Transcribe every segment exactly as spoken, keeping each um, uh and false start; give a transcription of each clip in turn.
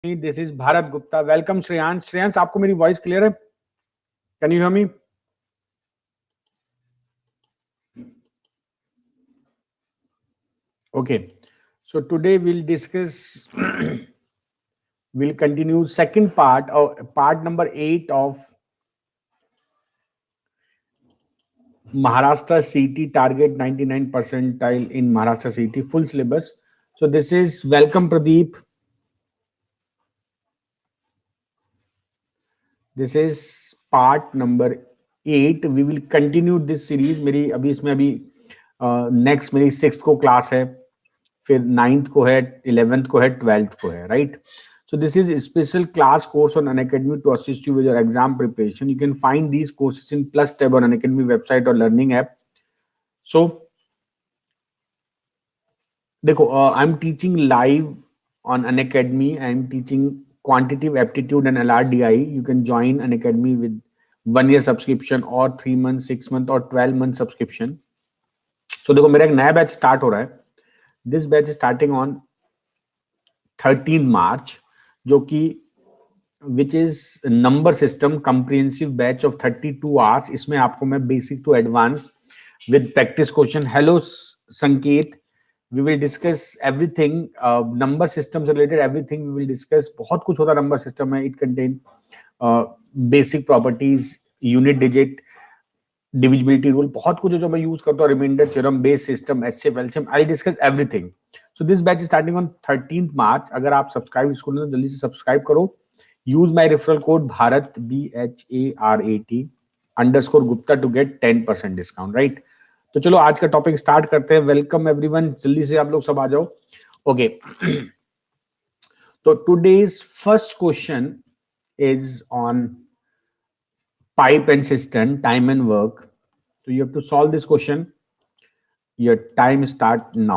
This is Bharat Gupta. Welcome Shreyansh. Shreyansh, आपको मेरी voice clear है? Can you hear me? Okay, so today we'll discuss we'll continue second part or part number eight of Maharashtra C T target ninety-nine percentile in Maharashtra C T full syllabus. So this is welcome Pradeep. This is part number eight. We will continue this series. मेरी अभी इसमें अभी next uh, मेरी sixth को class है, फिर ninth को है, इलेवेंथ को है, ट्वेल्थ को है, right? So this is a special class course on Unacademy to assist you with your exam preparation. You can find these courses in Plus tab on Unacademy website or learning app. So देखो, uh, I'm teaching live on Unacademy. I'm teaching quantitative aptitude and L R D I. You can join Unacademy with one year subscription or three month, six month or twelve month subscription. So देखो, मेरा एक नया batch start हो रहा है. This batch is starting on thirteenth March, जो कि which is number system comprehensive batch of thirty-two hours. इसमें आपको मैं basic to advanced with practice question. Hello संकेत, we will discuss everything uh, number system से related everything we will discuss. बहुत कुछ होता number system में. It contain uh, basic properties, unit digit, divisibility rule, बहुत कुछ जो मैं यूज करता हूँ, reminder theorem, base system, HCF, LCM. I discuss everything. So this batch starting on thirteenth March. अगर आप सब्सक्राइब इसको नहीं तो जल्दी से सब्सक्राइब करो. Use my referral code Bharat B H A R A T underscore Gupta to get ten percent discount, right? तो चलो आज का टॉपिक स्टार्ट करते हैं. Welcome everyone. जल्दी से आप लोग सब आ जाओ. ओके, तो today's first question is on pipe and cistern, time and work. So you have to solve this question. Your time start now.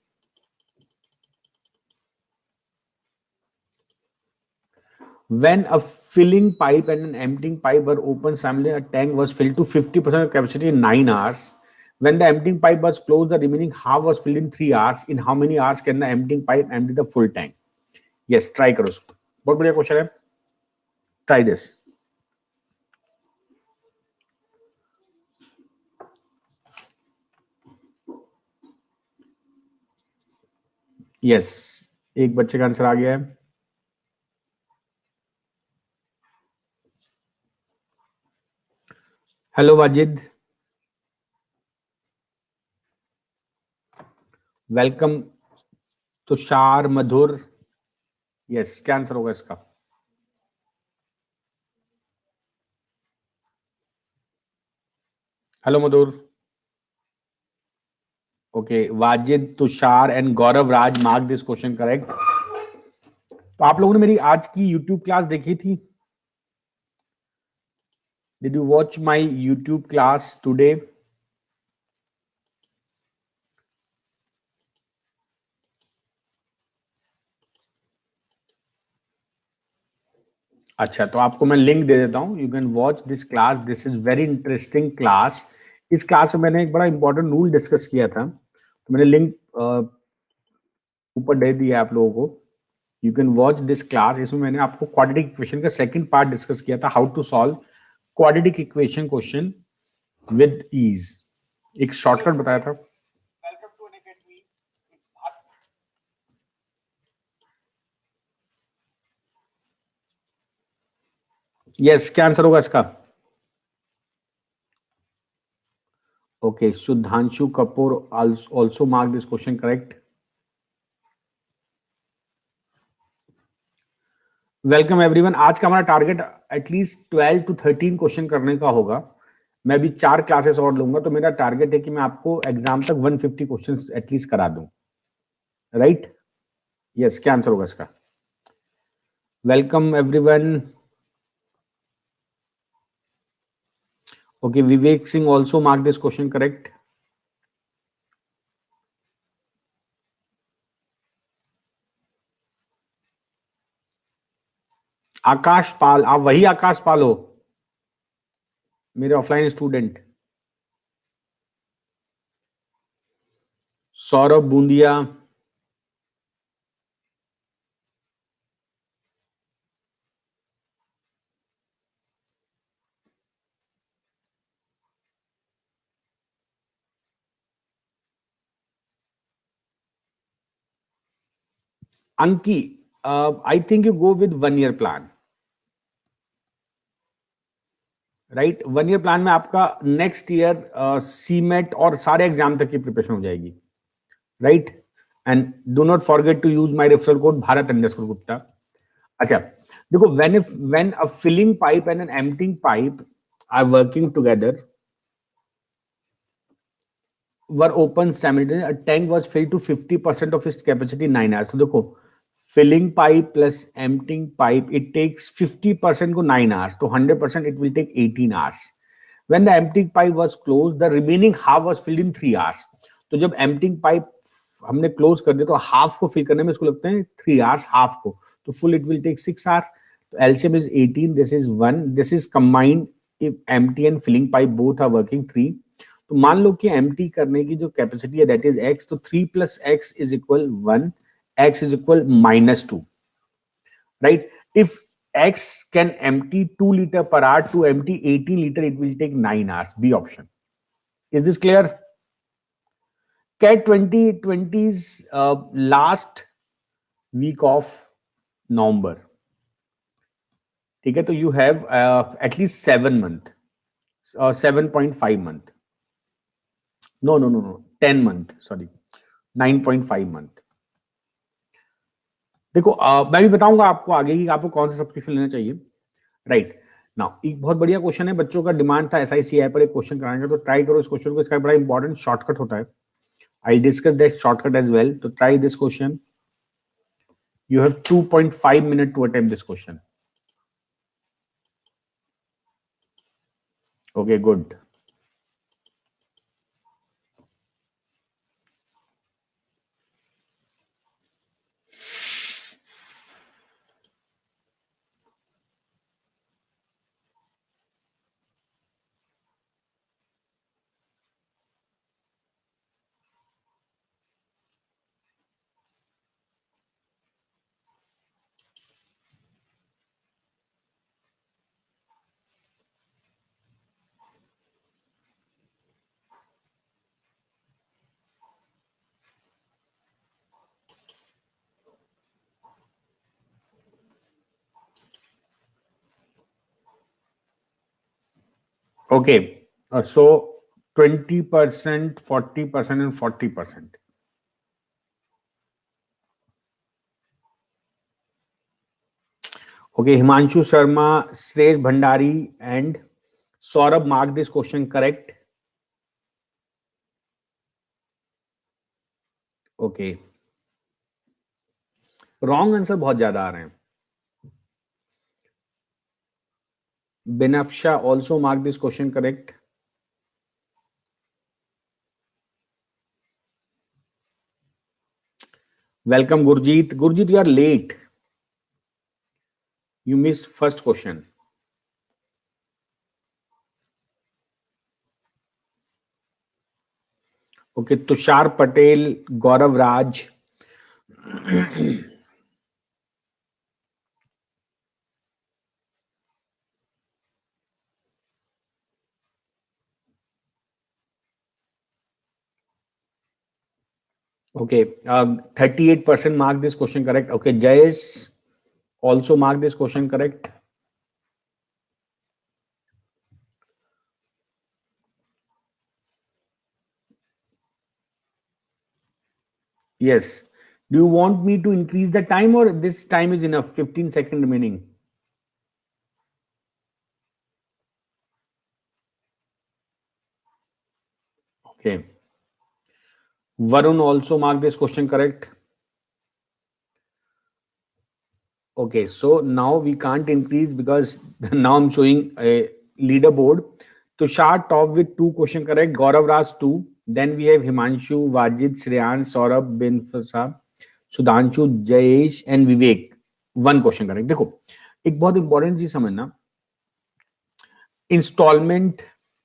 When a filling pipe and an emptying pipe were opened simultaneously, a tank was filled to fifty percent of capacity in nine hours. When the emptying pipe was closed, the remaining half was filled in three hours. In how many hours can the emptying pipe empty the full tank? Yes, try करो इसको. बहुत बढ़िया question है. Try this. Yes, एक बच्चे का answer आ गया है. Hello Wajid, welcome. Tushar, Madhur. Yes, क्या आंसर होगा इसका? Hello Madhur. Okay, Wajid, Tushar and Gaurav Raj mark this question correct. तो आप लोगों ने मेरी आज की यूट्यूब क्लास देखी थी? Did you watch my YouTube class today? अच्छा, तो आपको मैं लिंक दे देता हूं. You can watch this class. This is very interesting class. इस क्लास में मैंने एक बड़ा इंपॉर्टेंट रूल डिस्कस किया था, तो मैंने लिंक ऊपर दे दिया आप लोगों को. You can watch this class. इसमें मैंने आपको क्वाड्रेटिक इक्वेशन का सेकंड पार्ट डिस्कस किया था, how to solve quadratic equation question with ease. एक शॉर्टकट बताया था. यस, क्या आंसर होगा इसका? Okay, Sudhanshu Kapoor also mark this question correct. Welcome everyone. आज का हमारा target at least twelve to thirteen question करने का होगा. मैं भी चार क्लासेस और लूंगा, तो मेरा टारगेट है कि मैं आपको एग्जाम तक वन फिफ्टी क्वेश्चंस एटलीस्ट करा दूं, राइट? यस, क्या आंसर होगा इसका? Welcome everyone. Okay, Vivek Singh also mark this question correct. Akash Pal, आप वही आकाश पाल हो, मेरे offline student. Saurabh Bundiya. Anki, uh, I think you go with one year plan. Right, one year plan में आपका नेक्स्ट ईयर सीमेट और सारे एग्जाम तक की प्रिपरेशन हो जाएगी, right. And do not forget to use my referral code Bharat underscore Gupta. अच्छा देखो, when if when a filling pipe and an emptying pipe are working together were open simultaneously, a tank was filled to fifty percent of its capacity nine hours. तो देखो, filling pipe plus emptying pipe, it takes fifty percent को nine hours, तो one hundred percent it will take eighteen hours. When the emptying pipe was closed, the remaining half was filled in three hours. तो जब emptying pipe हमने close कर दिया तो half को fill करने में इसको लगते हैं three hours, half को, तो full it will take six hours. तो L C M is eighteen, this is one, this is combined if empty and filling pipe both are working three. तो मान लो कि एम्प्टी करने की जो कैपेसिटी है दैट इज एक्स, तो three plus x is equal one, x is equal minus two, right. If x can empty two litre per hour to empty eighteen litre, it will take nine hours. B option. Is this clear? CAT twenty twenties last week of November, ठीक है. तो you have at least seven month, seven point five month, no no no no ten month, sorry nine point five month. देखो uh, मैं भी बताऊंगा आपको आगे कि आपको कौन सा सब्सक्रिप्शन लेना चाहिए, राइट. नाउ एक बहुत बढ़िया क्वेश्चन है, बच्चों का डिमांड था एसआईसी ऐप पर एक क्वेश्चन कराएंगे, तो ट्राई करो इस क्वेश्चन को. इसका बड़ा इंपॉर्टेंट शॉर्टकट होता है. I discuss that shortcut as well. तो try this question. You have two point five minute to attempt this question. Okay, good. Okay, uh, so twenty percent, forty percent and forty percent. Okay, Himanshu Sharma, Shreyas Bhandari and Saurabh mark this question correct. Okay. Wrong answer बहुत ज्यादा आ रहे हैं. Benafsha also mark this question correct. Welcome Gurjeet. Gurjeet, you are late. You missed first question. Okay, Tushar Patel, Gaurav Raj. Okay, uh, thirty-eight percent mark this question correct. Okay, Jayesh also mark this question correct. Yes. Do you want me to increase the time or this time is enough? fifteen seconds remaining. Okay. Varun also mark this question correct. Okay, so now we can't increase because now I'm showing a leaderboard. Tushar top with two question correct. Gaurav Raj two. Then we have Himanshu, Wajid, Shreyans, Saurabh, Ben Fasab, Sudhanshu, Jayesh and Vivek. One question correct. देखो एक बहुत important चीज समझना, instalment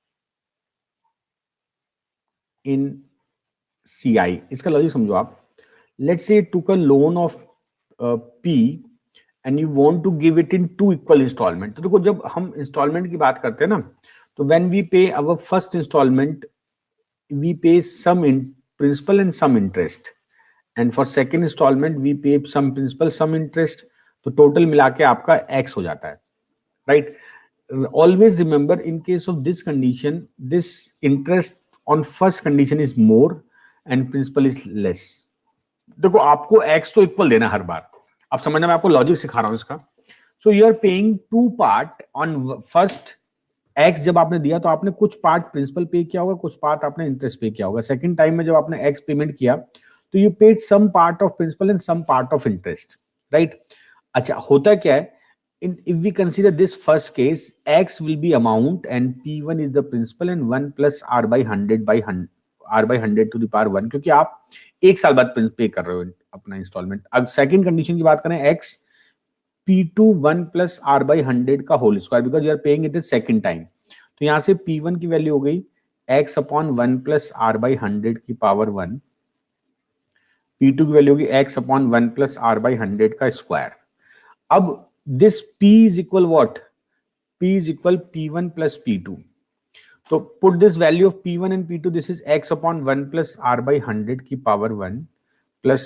in C I, इसका logic समझो आप. Let's say took a loan of uh, P and you want to give it in two equal installment. तो देखो जब हम इंस्टॉलमेंट की बात करते हैं ना, तो when we pay our first installment, we pay some in principal and some interest, and for second instalment we pay some principal some interest, तो टोटल मिला के आपका एक्स हो जाता है, राइट. Always remember, in case of this condition, this interest on first condition is more and principal is less. देखो आपको x तो इक्वल देना हर बार, आप समझना, मैं आपको लॉजिक सिखा रहा हूं इसका. So you are paying two part on first x. जब आपने दिया तो आपने कुछ पार्ट प्रिंसिपल पे किया होगा, कुछ पार्ट आपने इंटरेस्ट पे किया होगा. सेकंड टाइम में जब आपने x पेमेंट किया तो you paid some part of principal and some part of interest, right. अच्छा, होता क्या है, In, if we consider this first case, x will be amount and p one is the principal and one plus r by one hundred by one hundred, r by one hundred to the power one, क्योंकि आप एक साल बाद पे कर रहे हो अपना इंस्टॉलमेंट. अब सेकंड कंडीशन की बात करें, x p two one plus r by one hundred का whole square, because you are paying it is second time. तो यहाँ से p one की वैल्यू हो गई x upon one plus r by one hundred की पावर वन, p two की value होगी x upon one plus r by one hundred का स्क्वायर. अब this p is equal what? P is equal p one plus p two. So put this value of p one and p two. This is x upon one plus r by one hundred की power one plus.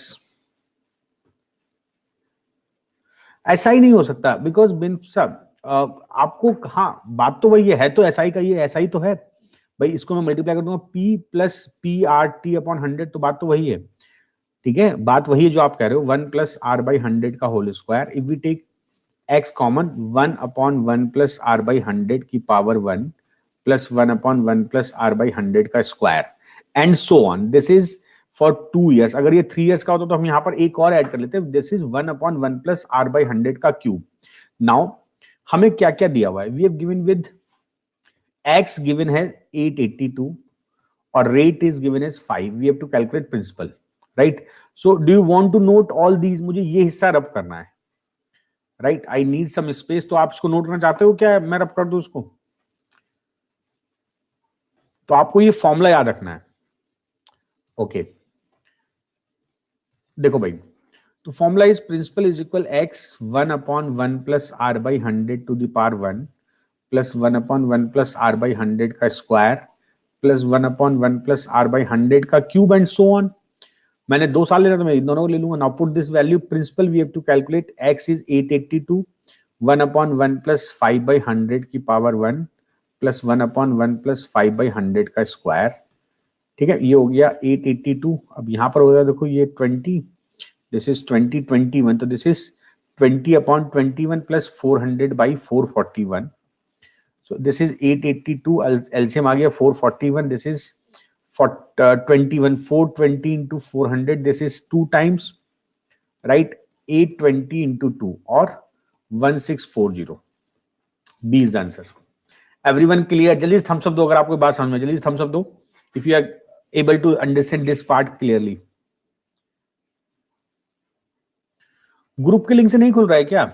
ऐसा ही नहीं हो सकता, because बिन सब आपको, हाँ बात तो वही है, है तो ऐसा ही का, ये ऐसा ही तो है भाई. इसको मैं मल्टीप्लाई कर दूंगा p plus P R T upon hundred, तो बात तो वही है, ठीक है. बात वही है जो आप कह रहे हो, one plus R by hundred का whole square. If we take x common, one upon one plus R by hundred की power one plus one upon one plus R by hundred का square and so on. This is for two years. अगर ये three years का होता तो हम यहाँ पर एक और ऐड कर लेते हैं. This is one upon one plus R by hundred का क्यूब. नाउ हमें क्या क्या दिया हुआ है, we have given with x given है एट एटी टू और rate is given as five. We have to calculate principal, right. So do you want to note all these? मुझे ये हिस्सा रब करना है, right. I need some space. तो आप इसको नोट करना चाहते हो क्या, मैं रब कर दूं उसको? तो आपको ये फॉर्मूला याद रखना है, ओके okay. देखो भाई, तो formula is principal is equal x one upon one plus R by hundred to the power one plus one upon one plus R by hundred का square plus one upon one plus R by hundred का cube and so on. मैंने दो साल लेना तो मैं इन दोनों को ले लूंगा. Now put this value principal we have to calculate. x is eight eighty two, one upon one plus five by hundred की power one plus one upon one plus five by hundred का square, ठीक है. ये हो गया eight eighty to. अब यहाँ पर हो गया देखो ये twenty, this is twenty twenty one, तो this is twenty upon twenty one plus four hundred by four forty one. So this is eight eighty two, LCM आ गया four forty one. This is for uh, twenty-one, four twenty into four hundred, this is two times, right? eight twenty into two or one six four zero. B is the answer. Everyone clear? जल्दी thumbs up दो अगर आपको बात समझ में. जल्दी thumbs up दो if you are able to understand this part clearly. Group के लिंक से नहीं खुल रहा है क्या?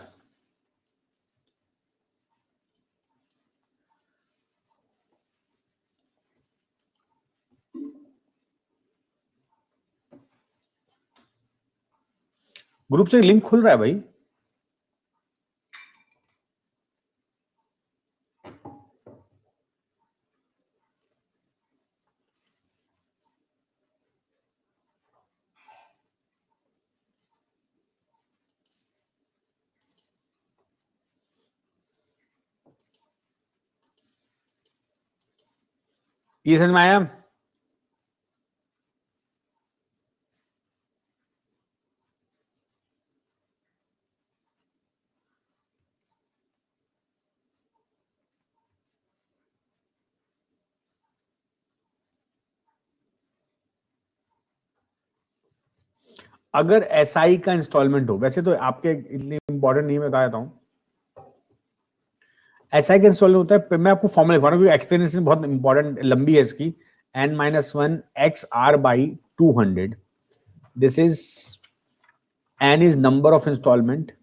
ग्रुप से लिंक खुल रहा है भाई. ये समझ में आया? अगर एसआई का इंस्टॉलमेंट हो, वैसे तो आपके इतनी इंपॉर्टेंट नहीं, मैं बता देता हूं. एसआई का इंस्टॉलमेंट होता है, मैं आपको फॉर्मूला लिखवा रहा हूं, एक्सप्लेनेशन बहुत इंपॉर्टेंट लंबी है इसकी. N minus one x R by two hundred. This is N is number of instalment,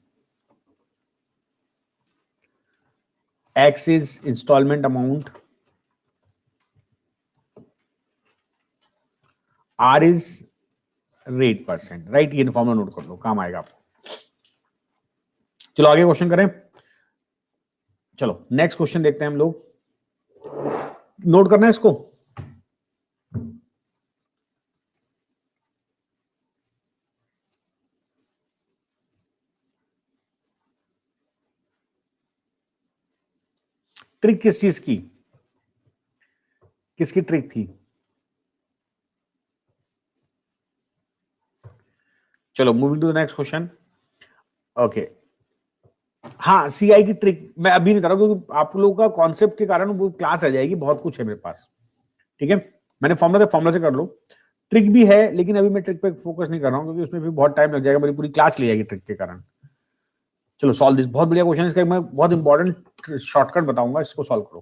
x is instalment amount, R is rate percent, right. ये फॉर्मूला नोट कर लो, काम आएगा आपको. चलो आगे क्वेश्चन करें. चलो नेक्स्ट क्वेश्चन देखते हैं हम लोग. नोट करना है इसको. ट्रिक किस चीज की, किसकी ट्रिक थी? चलो moving to the next question. Okay, हाँ सीआई की ट्रिक मैं अभी नहीं कर रहा क्योंकि आप लोगों का कॉन्सेप्ट के कारण वो क्लास आ जाएगी, बहुत कुछ है मेरे पास, ठीक है। मैंने फॉर्मूला से फॉर्मूला से कर लो, ट्रिक भी है लेकिन अभी मैं ट्रिक पे फोकस नहीं कर रहा हूँ क्योंकि उसमें भी बहुत टाइम लग जाएगा, मेरी पूरी क्लास ले जाएगी ट्रिक के कारण। चलो सॉल्व दिस, बहुत बढ़िया क्वेश्चन, इसका मैं बहुत इंपॉर्टेंट शॉर्टकट बताऊंगा, इसको सॉल्व करो।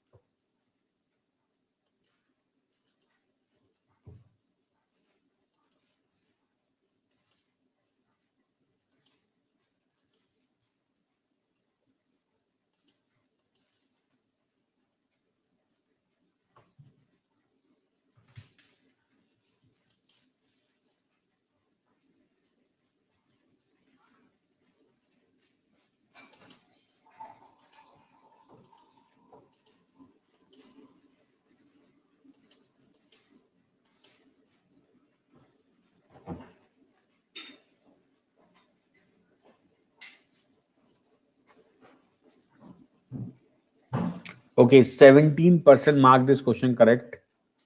Okay, seventeen percent mark this question correct.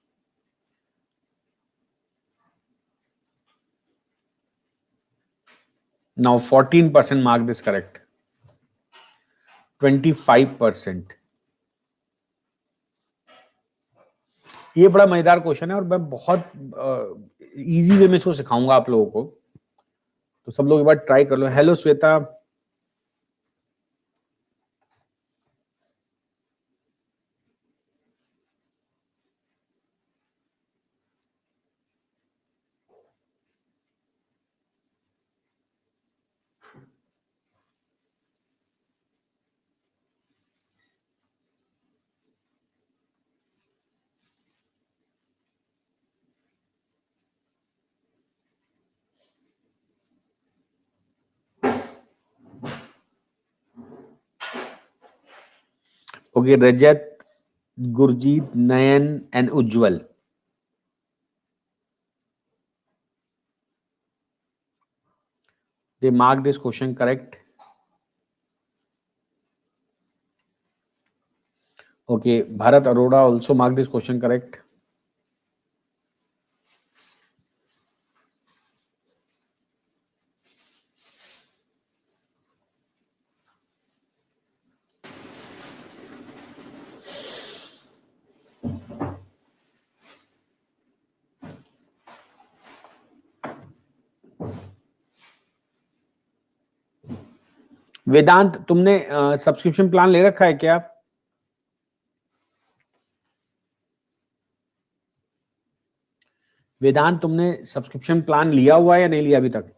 Now fourteen percent mark this correct. twenty-five percent. ये बड़ा मजेदार क्वेश्चन है और मैं बहुत इजी वे में इसको सिखाऊंगा आप लोगों को, तो सब लोग एक बार ट्राई कर लो। Hello Shweta, okay Rajat, Gurjeet, Nayan and Ujjwal, they mark this question correct. Okay, Bharat Arora also mark this question correct. Vedant, तुमने सब्सक्रिप्शन प्लान ले रखा है क्या? वेदांत, तुमने सब्सक्रिप्शन प्लान लिया हुआ है या नहीं लिया अभी तक?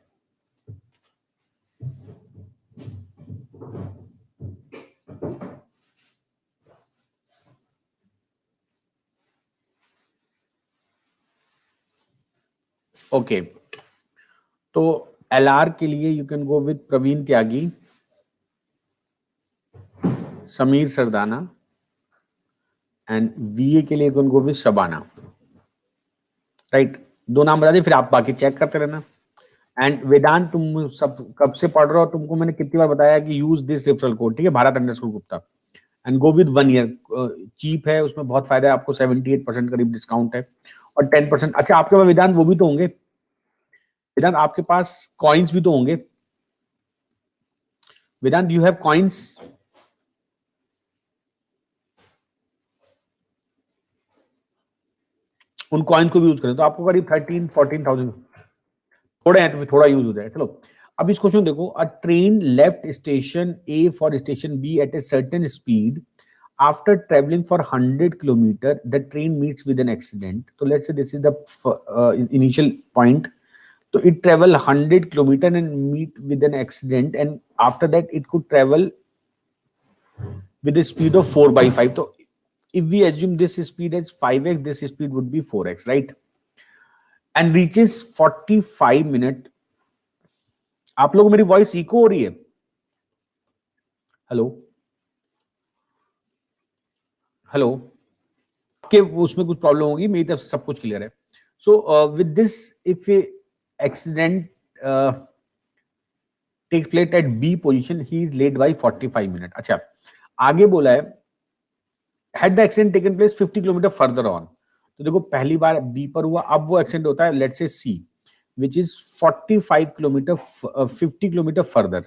ओके, तो एलआर के लिए you can go with Praveen Tyagi, Sameer Sardana, and VA के लिए you can go with Shabana, right. दो नाम बता दिए, फिर आप बाकी चेक करते रहना। एंड वेदांत, तुम सब कब से पढ़ रहे हो, तुमको मैंने कितनी बार बताया कि यूज दिस रेफरल कोड, ठीक है, Bharat underscore Gupta, and go with one year, cheap है, उसमें बहुत फायदा है आपको, अठहत्तर परसेंट करीब डिस्काउंट है और टेन परसेंट। अच्छा, आपके पास वेदांत वो भी तो होंगे, वेदांत आपके पास कॉइन्स भी तो होंगे, वेदांत यू हैव कॉइन्स? उन कॉइन को भी यूज करें तो आपको करीब थर्टीन फोर्टीन थाउजेंड, थोड़े हैं तो फिर थोड़ा यूज हो जाए। चलो अब इस क्वेश्चन देखो, a train left station A for station B at a certain speed after travelling for hundred kilometre, the train meets with an accident. तो let's say this is the initial point, तो it travel one hundred kilometer and meet with an accident, and after that it could travel with a speed of four by five. So if we assume this speed as five x, this speed would be four x, right? And reaches forty-five minute. आप लोगों को मेरी voice eco हो रही है? Hello hello, के उसमें कुछ प्रॉब्लम होगी, मेरी तरफ से सब कुछ क्लियर है। So with this, if accident uh, takes place at B position, he is late by forty-five minutes. अच्छा, आगे बोला है had the accident taken place fifty kilometre further on, तो देखो पहली बार बी पर हुआ, अब वो एक्सीडेंट होता है let's say see which is forty five kilometre fifty kilometre further.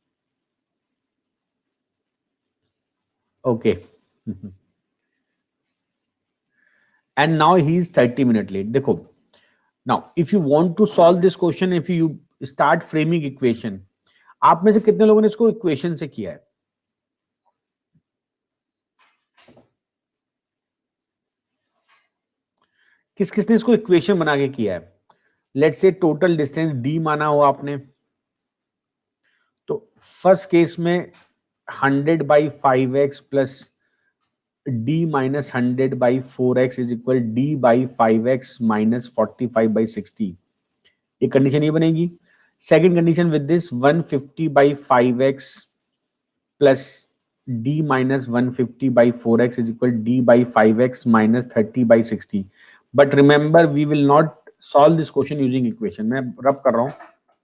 Okay, and now he is thirty minute late. देखो now if you want to solve this question, if you start framing equation, आप में से कितने लोगों ने इसको equation से किया है? किस किसने इसको इक्वेशन बना के किया है? लेट्स से टोटल डिस्टेंस डी माना हो आपने, तो फर्स्ट केस में hundred by five x plus d minus hundred by four x is equal d by five x minus forty five by sixty. एक कंडीशन ये बनेगी. Second condition with this one fifty by five x plus d minus one fifty by four x is equal d by five x minus thirty by sixty. But remember we will not solve this question using equation. मैं रब कर रहा हूं.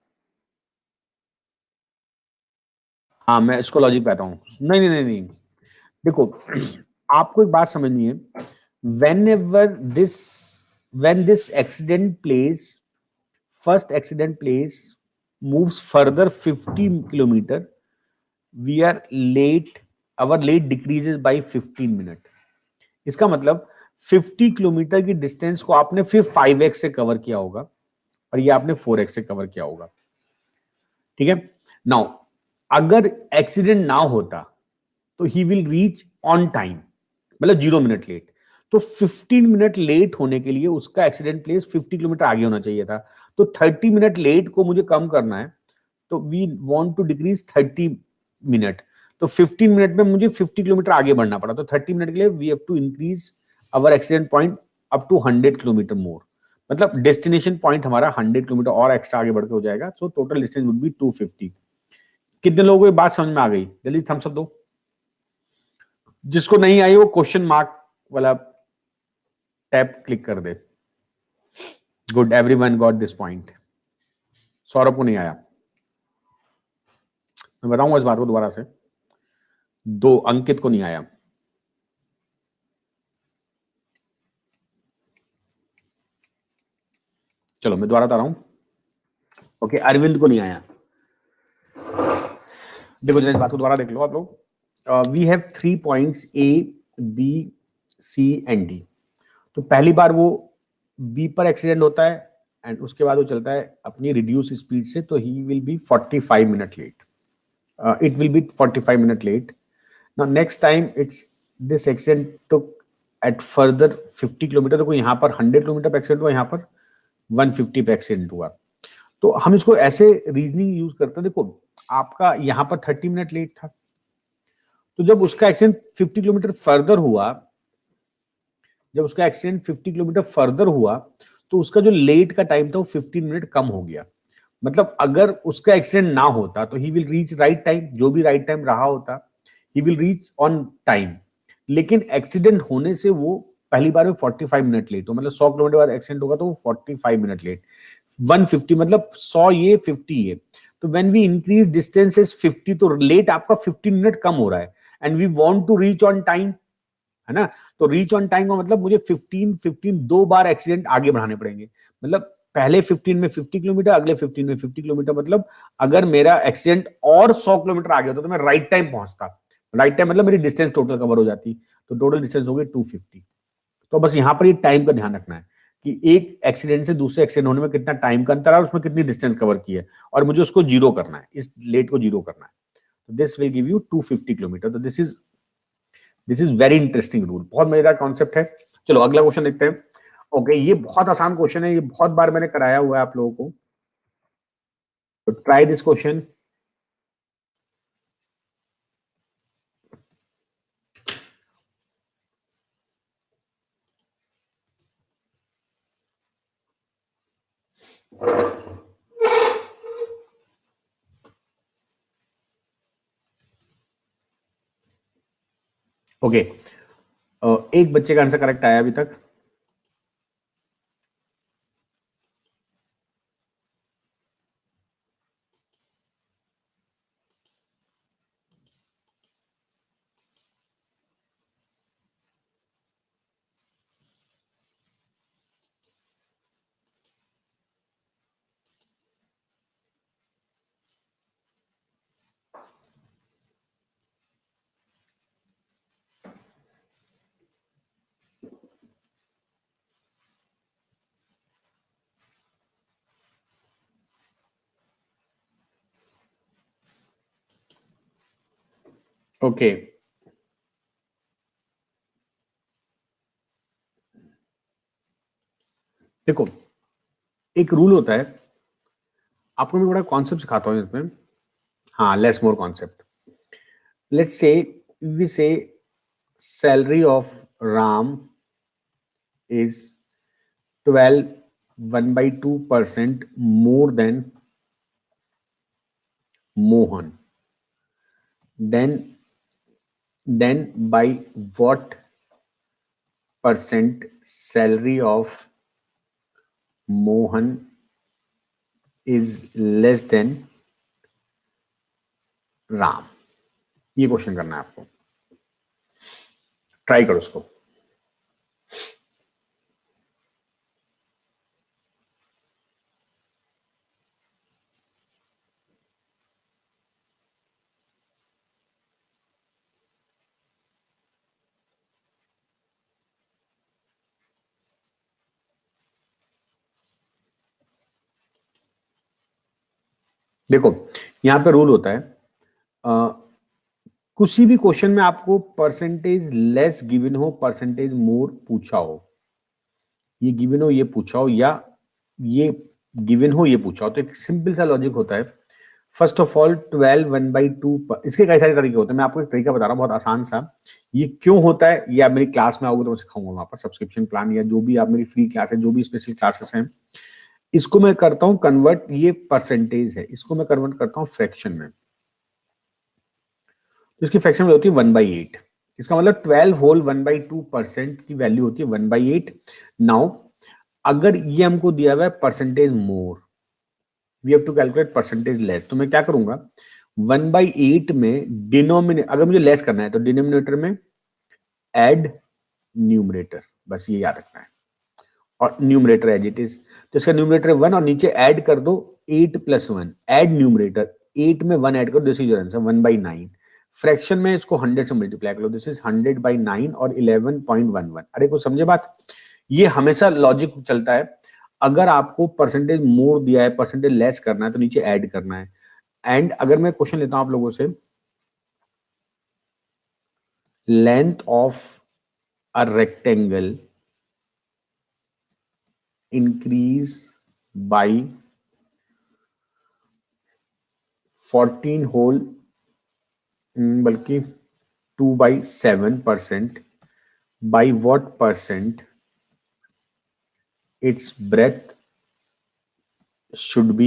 हाँ, मैं इसको logic पे आता हूँ. नहीं नहीं नहीं नहीं, देखो आपको एक बात समझनी है. Whenever this when this accident place first accident place moves further fifty kilometre, we are late, our late decreases by fifteen minute. इसका मतलब फिफ्टी किलोमीटर की डिस्टेंस को आपने फिर फाइव एक्स से कवर किया होगा और ये आपने फोर एक्स से कवर किया होगा. ठीक है. नाउ अगर एक्सीडेंट ना होता तो he will reach on time, मतलब जीरो मिनट लेट. तो फिफ्टीन मिनट लेट होने के लिए उसका एक्सीडेंट प्लेस फिफ्टी किलोमीटर आगे होना चाहिए था. तो थर्टी मिनट लेट को मुझे कम करना है, तो we want to decrease thirty minute. तो फिफ्टीन मिनट में मुझे फिफ्टी किलोमीटर आगे बढ़ना पड़ा. तो थर्टी मिनट के लिए we have to increase our accident point up to hundred kilometre more. मतलब डेस्टिनेशन पॉइंट हमारा हंड्रेड किलोमीटर और एक्स्ट्रा आगे बढ़ के हो जाएगा. So total distance would be two fifty. कितने लोगों को ये बात समझ में आ गई? जल्दी थम्स अप दो. जिसको नहीं आई वो क्वेश्चन मार्क वाला टैब क्लिक कर दे. Good, everyone got this point. Saurabh को नहीं आया, मैं बताऊंगा इस बात को दोबारा से. दो, अंकित को नहीं आया. चलो मैं दोबारा बता रहा हूं. ओके, अरविंद को नहीं आया. देखो जरा इस बात को दोबारा देख लो आप लोग. We have three points A B C and D. तो पहली बार वो बी पर एक्सीडेंट होता है एंड उसके बाद वो चलता है अपनी रिड्यूस स्पीड से, तो he will be forty five minute late. It will be forty five minute late. Now next time it's this accident took at further fifty kilometre. तो यहाँ पर हंड्रेड किलोमीटर पे एक्सीडेंट हुआ, यहाँ पर वन फिफ्टी पे एक्सीडेंट हुआ. तो हम इसको ऐसे रीजनिंग यूज करते हैं. देखो आपका यहाँ पर थर्टी मिनट लेट था, तो जब उसका एक्सीडेंट फिफ्टी किलोमीटर फर्दर हुआ जब उसका एक्सीडेंट फिफ्टी किलोमीटर फर्दर हुआ तो उसका जो लेट का टाइम था वो फिफ्टीन मिनट कम हो गया. मतलब अगर उसका एक्सीडेंट ना होता तो he will reach right time, जो भी राइट टाइम रहा होता he will reach on time. लेकिन एक्सीडेंट होने से वो पहली बार में फोर्टी फाइव मिनट लेट हो, मतलब सौ किलोमीटर बाद एक्सीडेंट होगा तो वो forty five minute late. One fifty मतलब सौ ये फिफ्टी ये. तो when we increase distance is fifty, तो लेट आपका फिफ्टीन मिनट कम हो रहा है and we want to reach on time, है ना. तो रीच ऑन टाइम का मतलब मुझे फिफ्टीन फिफ्टीन दो बार एक्सीडेंट आगे बढ़ाने पड़ेंगे. मतलब पहले फिफ्टीन में फिफ्टी किलोमीटर, अगले फिफ्टीन में फिफ्टी किलोमीटर. मतलब अगर मेरा एक्सीडेंट और सौ किलोमीटर आगे होता तो मैं राइट टाइम पहुंचता. राइट टाइम मतलब मेरी डिस्टेंस टोटल कवर हो जाती. तो टोटल डिस्टेंस हो गई टू फिफ्टी. तो बस यहाँ पर ये टाइम का ध्यान रखना है कि एक एक्सीडेंट से दूसरे एक्सीडेंट होने में कितना टाइम का अंतर है और उसमें कितनी डिस्टेंस कवर की है, और मुझे उसको जीरो करना है, इस लेट को जीरो करना है. तो this will give you two fifty kilometre. तो this is this is very interesting rule, बहुत मजेदार कॉन्सेप्ट है. चलो अगला क्वेश्चन देखते हैं. ओके, ये बहुत आसान क्वेश्चन है, ये बहुत बार मैंने कराया हुआ है आप लोगों को. तो ट्राई दिस क्वेश्चन. ओके, एक बच्चे का आंसर करेक्ट आया अभी तक. ओके, देखो एक रूल होता है, आपको मैं बड़ा कॉन्सेप्ट सिखाता हूँ इसमें. हाँ, less more concept. Let's say we say salary of Ram is twelve one by two percent more than Mohan, then then by what percent salary of Mohan is less than Ram. ये क्वेश्चन करना है आपको. Try करो उसको. देखो यहां पे rule होता है, आ, किसी भी क्वेश्चन में आपको परसेंटेज लेस गिवन हो, परसेंटेज मोर पूछा हो, ये गिवन हो ये पूछा हो, या ये गिवन हो ये पूछा हो, तो एक सिंपल सा लॉजिक होता है. First of all twelve one by two, इसके कई सारे तरीके होते हैं. मैं आपको एक तरीका बता रहा हूँ बहुत आसान सा. ये क्यों होता है ये आप मेरी क्लास में आओगे तो मैं सिखाऊंगा वहां पर. सब्सक्रिप्शन प्लान या जो भी आप मेरी फ्री क्लास है, जो भी स्पेशल क्लासेस हैं, इसको मैं करता हूं कन्वर्ट. ये परसेंटेज है, इसको मैं कन्वर्ट करता हूं फ्रैक्शन में. तो इसकी फ्रैक्शन होती है वन बाई एट. इसका मतलब twelve whole one by two percent की वैल्यू होती है वन बाई एट. नाउ अगर ये हमको दिया हुआ है percentage more, we have to calculate percentage less, तो मैं क्या करूंगा, वन बाई एट में डिनोमिनेटर, अगर मुझे लेस करना है तो डिनोमिनेटर में एड न्यूमरेटर, बस ये याद रखना है. और न्यूमरेटर एज इट इज, तो इसका न्यूमरेटर वन और नीचे ऐड कर दो eight plus one, add numerator, eight में वन ऐड करो, this is your answer one by nine. Fraction में इसको हंड्रेड से मल्टीप्लाई करो, this is hundred by nine और इलेवन पॉइंट वन वन. अरे कुछ समझे बात. ये हमेशा लॉजिक चलता है. अगर आपको परसेंटेज मोर दिया है, परसेंटेज लेस करना है, तो नीचे ऐड करना है. एंड अगर मैं क्वेश्चन लेता हूं आप लोगों से, length of a rectangle increase by fourteen whole, बल्कि two by seven percent, by what percent its breadth should be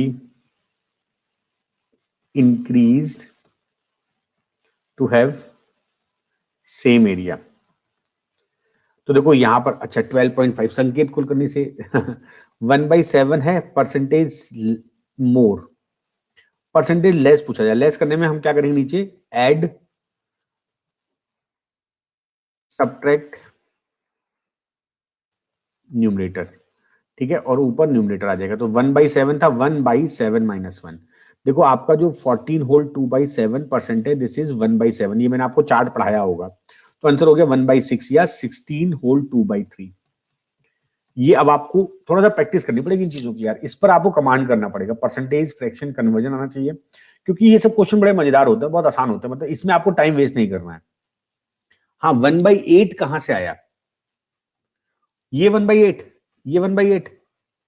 increased to have same area. तो देखो यहां पर अच्छा ट्वेल्व पॉइंट फाइव संकेत कुल करने से वन बाई सेवन है, परसेंटेज मोर, परसेंटेज लेस पूछा जाए. लेस करने में हम क्या करेंगे, नीचे ऐड सब्ट्रैक्ट न्यूमरेटर, ठीक है, और ऊपर न्यूमरेटर आ जाएगा. तो वन बाई सेवन था, one by seven minus one. देखो आपका जो fourteen whole two by seven percent है, this is one by seven. ये मैंने आपको चार्ट पढ़ाया होगा, तो आंसर हो गया वन बाई सिक्स या sixteen whole two by three. ये अब आपको थोड़ा सा प्रैक्टिस करनी पड़ेगी इन चीजों की यार. इस पर आपको कमांड करना पड़ेगा. परसेंटेज फ्रैक्शन कन्वर्जन आना चाहिए, क्योंकि ये सब क्वेश्चन बड़े मजेदार होते हैं, बहुत आसान होते हैं. मतलब इसमें आपको टाइम वेस्ट नहीं करना है. हाँ, वन बाई एट कहां से आया, ये वन बाई एट, ये वन बाई एट,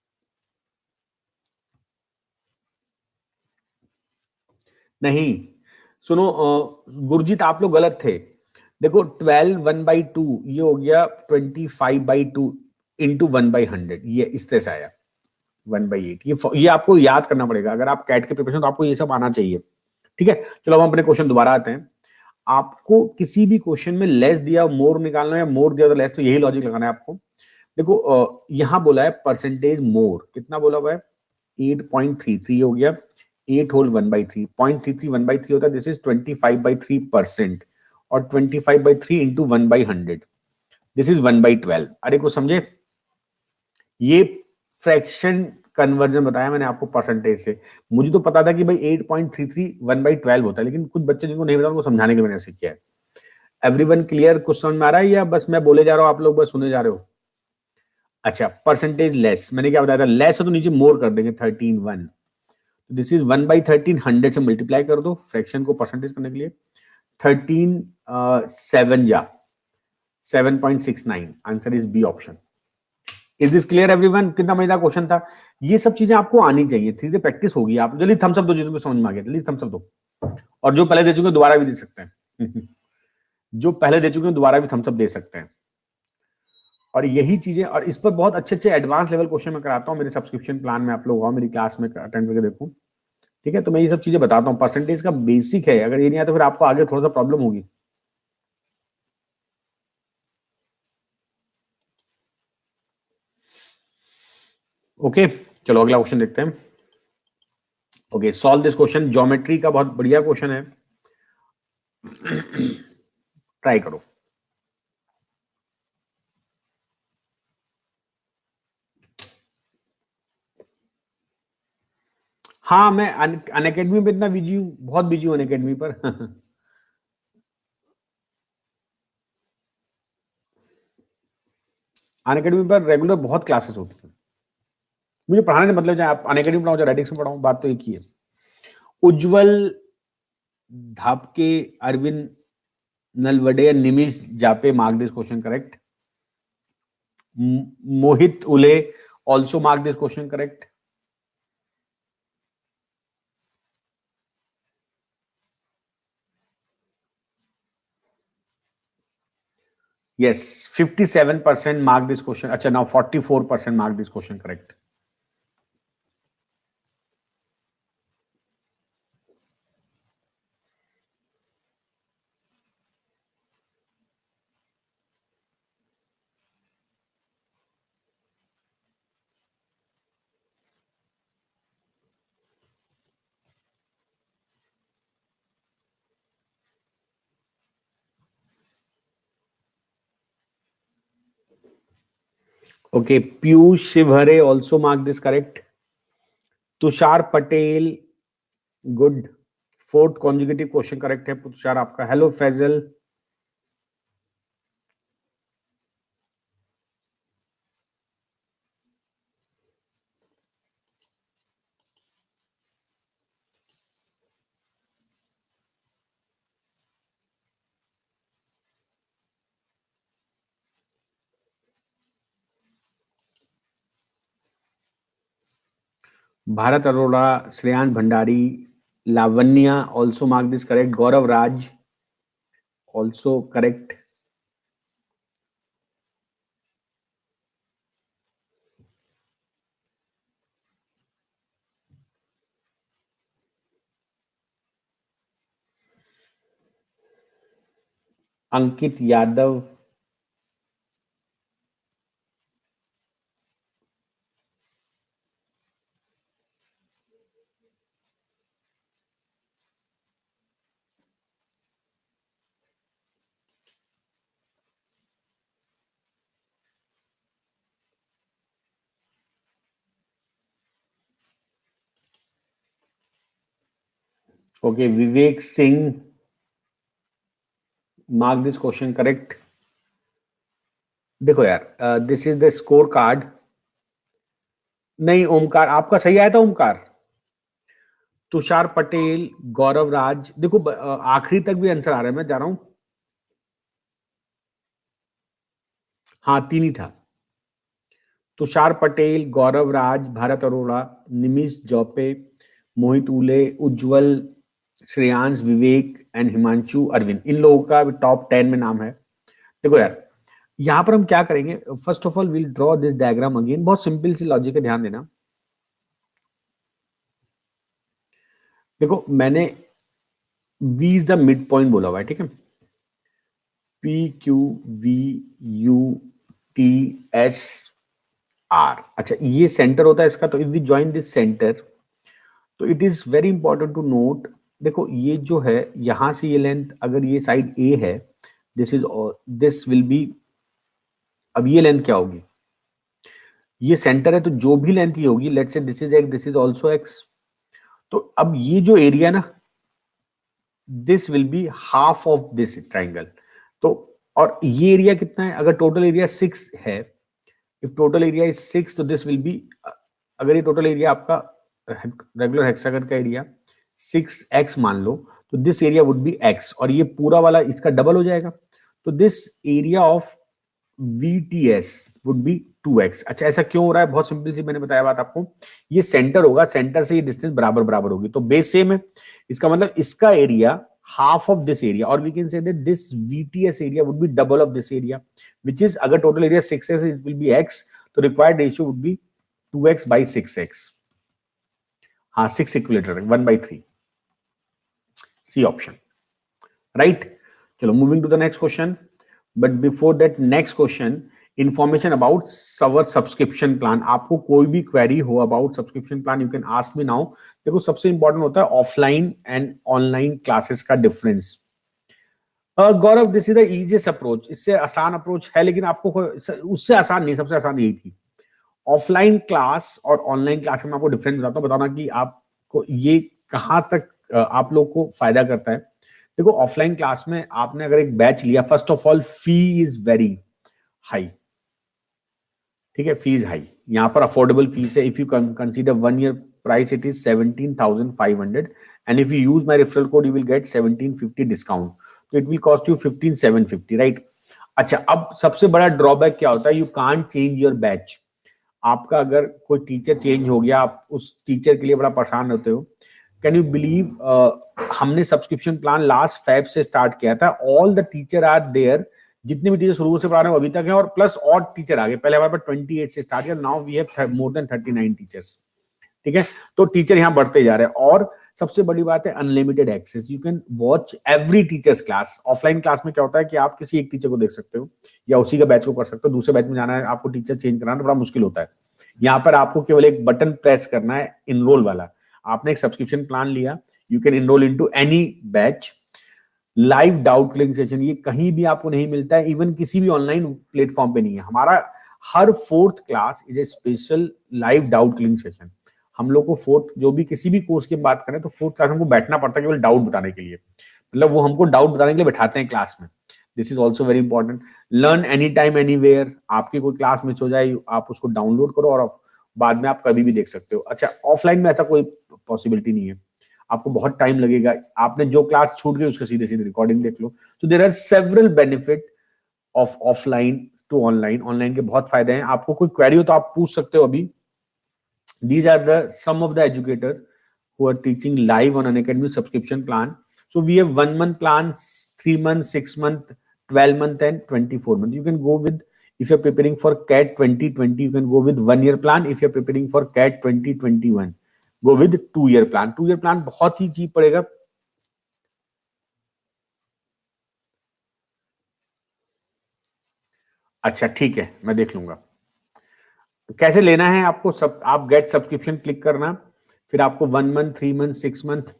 नहीं सुनो गुरजीत, आप लोग गलत थे. देखो ट्वेल्व वन बाई टू, ये हो गया twenty five by two into one by hundred, ये इस तरह से आया वन बाई एट. ये ये आपको याद करना पड़ेगा. अगर आप कैट के प्रिपरेशन, तो आपको ये सब आना चाहिए. ठीक है, चलो हम अपने क्वेश्चन दोबारा आते हैं. आपको किसी भी क्वेश्चन में लेस दिया मोर निकालना है, मोर दिया तो लेस, तो यही लॉजिक लगाना है आपको. देखो यहां बोला है परसेंटेज मोर, कितना बोला हुआ है, एट पॉइंट थ्री थ्री हो गया, eight whole one by three, point three three one by three होता है, this is twenty five by three percent, और twenty five by three into one by hundred, this is one by twelve. अरे कुछ समझे, ये fraction conversion बताया मैंने आपको परसेंटेज से. मुझे तो पता था कि भाई eight point three three one by twelve होता है, लेकिन कुछ बच्चे जिनको नहीं पता उनको समझाने के लिए मैंने ऐसे किया है. एवरीवन क्लियर, कुछ समझ में आ रहा है या बस मैं बोले जा रहा हूं, आप लोग बस सुने जा रहे हो. अच्छा, परसेंटेज लेस मैंने क्या बताया था, लेस है तो नीचे मोर कर देंगे, thirteen one, this is one by thirteen, hundred से मल्टीप्लाई कर दो फ्रैक्शन को परसेंटेज करने के लिए. थर्टीन सेवन जा seven point six nine. Answer is B option. Is this clear everyone? कितना मजेदार क्वेश्चन था। ये सब चीजें आपको आनी चाहिए, धीरे धीरे प्रैक्टिस होगी। आप जल्दी थम्स अप दो जिनको समझ में आ गया, जल्दी थम्स अप दो। और जो पहले दे चुके हैं दोबारा भी दे सकते हैं जो पहले दे चुके हैं दोबारा भी थम्स अप दे सकते हैं। और यही चीजें, और इस पर बहुत अच्छे अच्छे एडवांस लेवल क्वेश्चन मैं कराता हूँ मेरे सब्सक्रिप्शन प्लान में। आप लोग आओ मेरी क्लास में अटेंड करके देखो, ठीक है। तो मैं ये सब चीजें बताता हूँ, परसेंटेज का बेसिक है। अगर ये नहीं आया तो फिर आपको आगे थोड़ा सा प्रॉब्लम होगी। ओके okay, चलो अगला क्वेश्चन देखते हैं। Okay, solve this question. Geometry का बहुत बढ़िया क्वेश्चन है, ट्राई करो। हाँ, मैं अनअकैडमी पे इतना बिजी हूँ, बहुत बिजी हूँ अनअकैडमी पर अनअकैडमी पर रेगुलर बहुत क्लासेस होती हैं। मुझे पढ़ाने से मतलब, चाहे आप अनअकैडमी पढ़ाओ चाहे रेडिक्स में पढ़ाओ, बात तो एक ही है। Ujjwal Dhapke, Arvind Nalawade, Nimish Jape mark this question correct. Mohit Ule also mark this question correct. Yes, fifty-seven percent mark this question. अच्छा, now forty-four percent mark this question correct. Okay, Piyush Shivhare also mark this correct. Tushar Patel, good, fourth consecutive question correct है तुषार आपका। Hello Faisal, Bharat Arora, Shreyansh Bhandari, Lavanya also mark this correct. Gaurav Raj also correct. Ankit Yadav, okay, Vivek Singh mark this question correct. देखो यार, this is the score card. नहीं, ओमकार आपका सही आया था। ओमकार, तुषार पटेल, गौरव राज, देखो uh, आखिरी तक भी आंसर आ रहा है, मैं जा रहा हूं। हाँ, तीन ही था। तुषार पटेल, गौरव राज, भारत अरोड़ा, निमिष जौपे, मोहित उले, उज्जवल, श्रेयांश, विवेक एंड हिमांशु, अरविंद, इन लोगों का टॉप टेन में नाम है। देखो यार, यहां पर हम क्या करेंगे, first of all will draw this diagram again. बहुत सिंपल सी लॉजिक है, ध्यान देना। देखो, मैंने V is the mid point बोला हुआ है, ठीक है। P Q V U T S R, अच्छा ये सेंटर होता है इसका। तो if we join this centre, तो it is very important to note. देखो ये जो है, यहां से ये लेंथ, अगर ये साइड ए है, this is this will be, अब ये लेंथ क्या होगी, ये सेंटर है, तो जो भी लेंथ ये होगी, let's say this is x, this is also x. तो अब ये जो एरिया ना, this will be half of this triangle. तो और ये एरिया कितना है, अगर टोटल एरिया सिक्स है, if total area is six, तो दिस विल बी, अगर ये टोटल एरिया आपका रेगुलर हेक्सागन का एरिया सिक्स एक्स मान लो, तो this area would be x, और ये पूरा वाला इसका डबल हो जाएगा, तो this area of V T S would be two x. अच्छा, ऐसा क्यों हो रहा है? बहुत सिंपल सी मैंने बताया बात आपको, ये सेंटर होगा, सेंटर से ये डिस्टेंस बराबर बराबर होगी, तो बेस सेम है, इसका मतलब इसका area half of this area, or we can say that this V T S area would be double of this area, which is अगर total area six x, it will be x, तो required ratio would be two x by six x. हाँ, six equalator, one by three. C option, right? चलो, moving to the next question. But before that, next question, information about our subscription plan. आपको कोई भी query हो about subscription plan, you can ask me now. देखो, सबसे important होता है offline and online classes का difference. Gaurav, this is the easiest approach, इससे आसान अप्रोच है, लेकिन आपको उससे आसान नहीं, सबसे आसान यही थी। ऑफलाइन क्लास और ऑनलाइन क्लास में आपको डिफरेंस बताता हूँ, बताना कि आपको ये कहाँ तक आप लोग को फायदा करता है। देखो, ऑफलाइन क्लास में आपने अगर एक बैच लिया, first of all fee is very high, ठीक है, फीस हाई, यहाँ पर अफोर्डेबल फीस है। If you consider one year price, it is seventeen thousand five hundred, and if you use my referral code, you will get seventeen fifty discount, तो it will cost you fifteen seven fifty, right? अच्छा, अब सबसे बड़ा drawback क्या होता है? You can't change your batch. आपका अगर कोई टीचर चेंज हो गया, आप उस टीचर के लिए बड़ा परेशान होते हो। कैन यू बिलीव, हमने सब्सक्रिप्शन प्लान लास्ट फेब से स्टार्ट किया था, all the teacher are there, जितने भी टीचर शुरू से पढ़ा रहे हैं अभी तक हैं, और प्लस और टीचर आ गए। पहले हमारे पास ट्वेंटी एट से स्टार्ट किया, now we have more than thirty nine teachers, ठीक है? तो टीचर यहाँ बढ़ते जा रहे हैं, और सबसे बड़ी बात है unlimited access, you can watch every teachers class. Offline class में क्या होता है कि आप किसी एक टीचर को देख सकते हो या उसी का बैच को कर सकते हो, दूसरे बैच में जाना है, आपको टीचर चेंज कराना तो बड़ा मुश्किल होता है। यहाँ पर आपको केवल एक बटन प्रेस करना है, इनरोल वाला। आपने एक सब्सक्रिप्शन प्लान लिया, you can enrol into any batch. Live doubt clearing session, ये कहीं भी आपको नहीं मिलता है, इवन किसी भी ऑनलाइन प्लेटफॉर्म पे नहीं है। हमारा हर fourth class is a special live doubt clearing session. हम लोग को फोर्थ, जो भी किसी भी कोर्स की बात करें, तो फोर्थ क्लास हमको बैठना पड़ता है केवल डाउट बताने के लिए, मतलब वो हमको डाउट बताने के लिए बैठाते हैं क्लास में। This is also very important. Learn any time anywhere, आपकी कोई क्लास मिस हो जाए, आप उसको डाउनलोड करो और बाद में आप कभी भी देख सकते हो। अच्छा, ऑफलाइन में ऐसा कोई पॉसिबिलिटी नहीं है, आपको बहुत टाइम लगेगा। आपने जो क्लास छूट गई उसका सीधे सीधे रिकॉर्डिंग देख लो। तो there are several benefit of offline to online. Online के बहुत फायदे हैं। आपको कोई क्वेरी हो तो आप पूछ सकते हो अभी। These are the some of the educator who are teaching live on Unacademy subscription plan. So we have one month plans, three months, six month, twelve month, and twenty-four month. You can go with, if you're preparing for C A T twenty twenty, you can go with one year plan. If you're preparing for C A T twenty twenty-one, go with two year plan. Two year plan बहुत ही cheap पड़ेगा। अच्छा, ठीक है, मैं देख लूंगा कैसे लेना है आपको। सब आप गेट सब्सक्रिप्शन क्लिक करना, फिर आपको one month, three month, six month,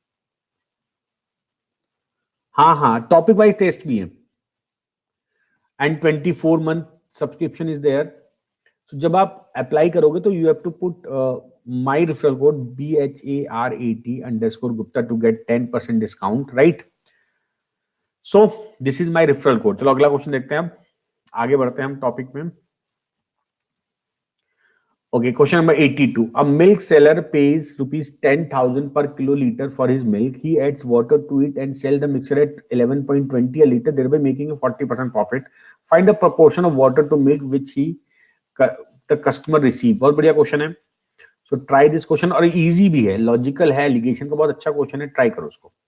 हाँ हाँ, टॉपिक वाइज टेस्ट भी है, and twenty four month subscription is there. So जब आप अप्लाई करोगे तो you have to put my referral code B H A R A T underscore Gupta to get ten percent discount, right? So this is my referral code. चलो अगला question देखते हैं, अब आगे बढ़ते हैं हम टॉपिक में। Okay, question number eighty-two. A milk seller pays rupees ten thousand per kiloliter for his milk. He adds water to it and sell the mixture at eleven point two zero a liter, thereby making a forty percent profit. Find the proportion of water to milk which he the customer receive. बहुत बढ़िया question है। So try this question, और easy भी है, logical है, allegation का बहुत अच्छा क्वेश्चन है, ट्राई करो उसको।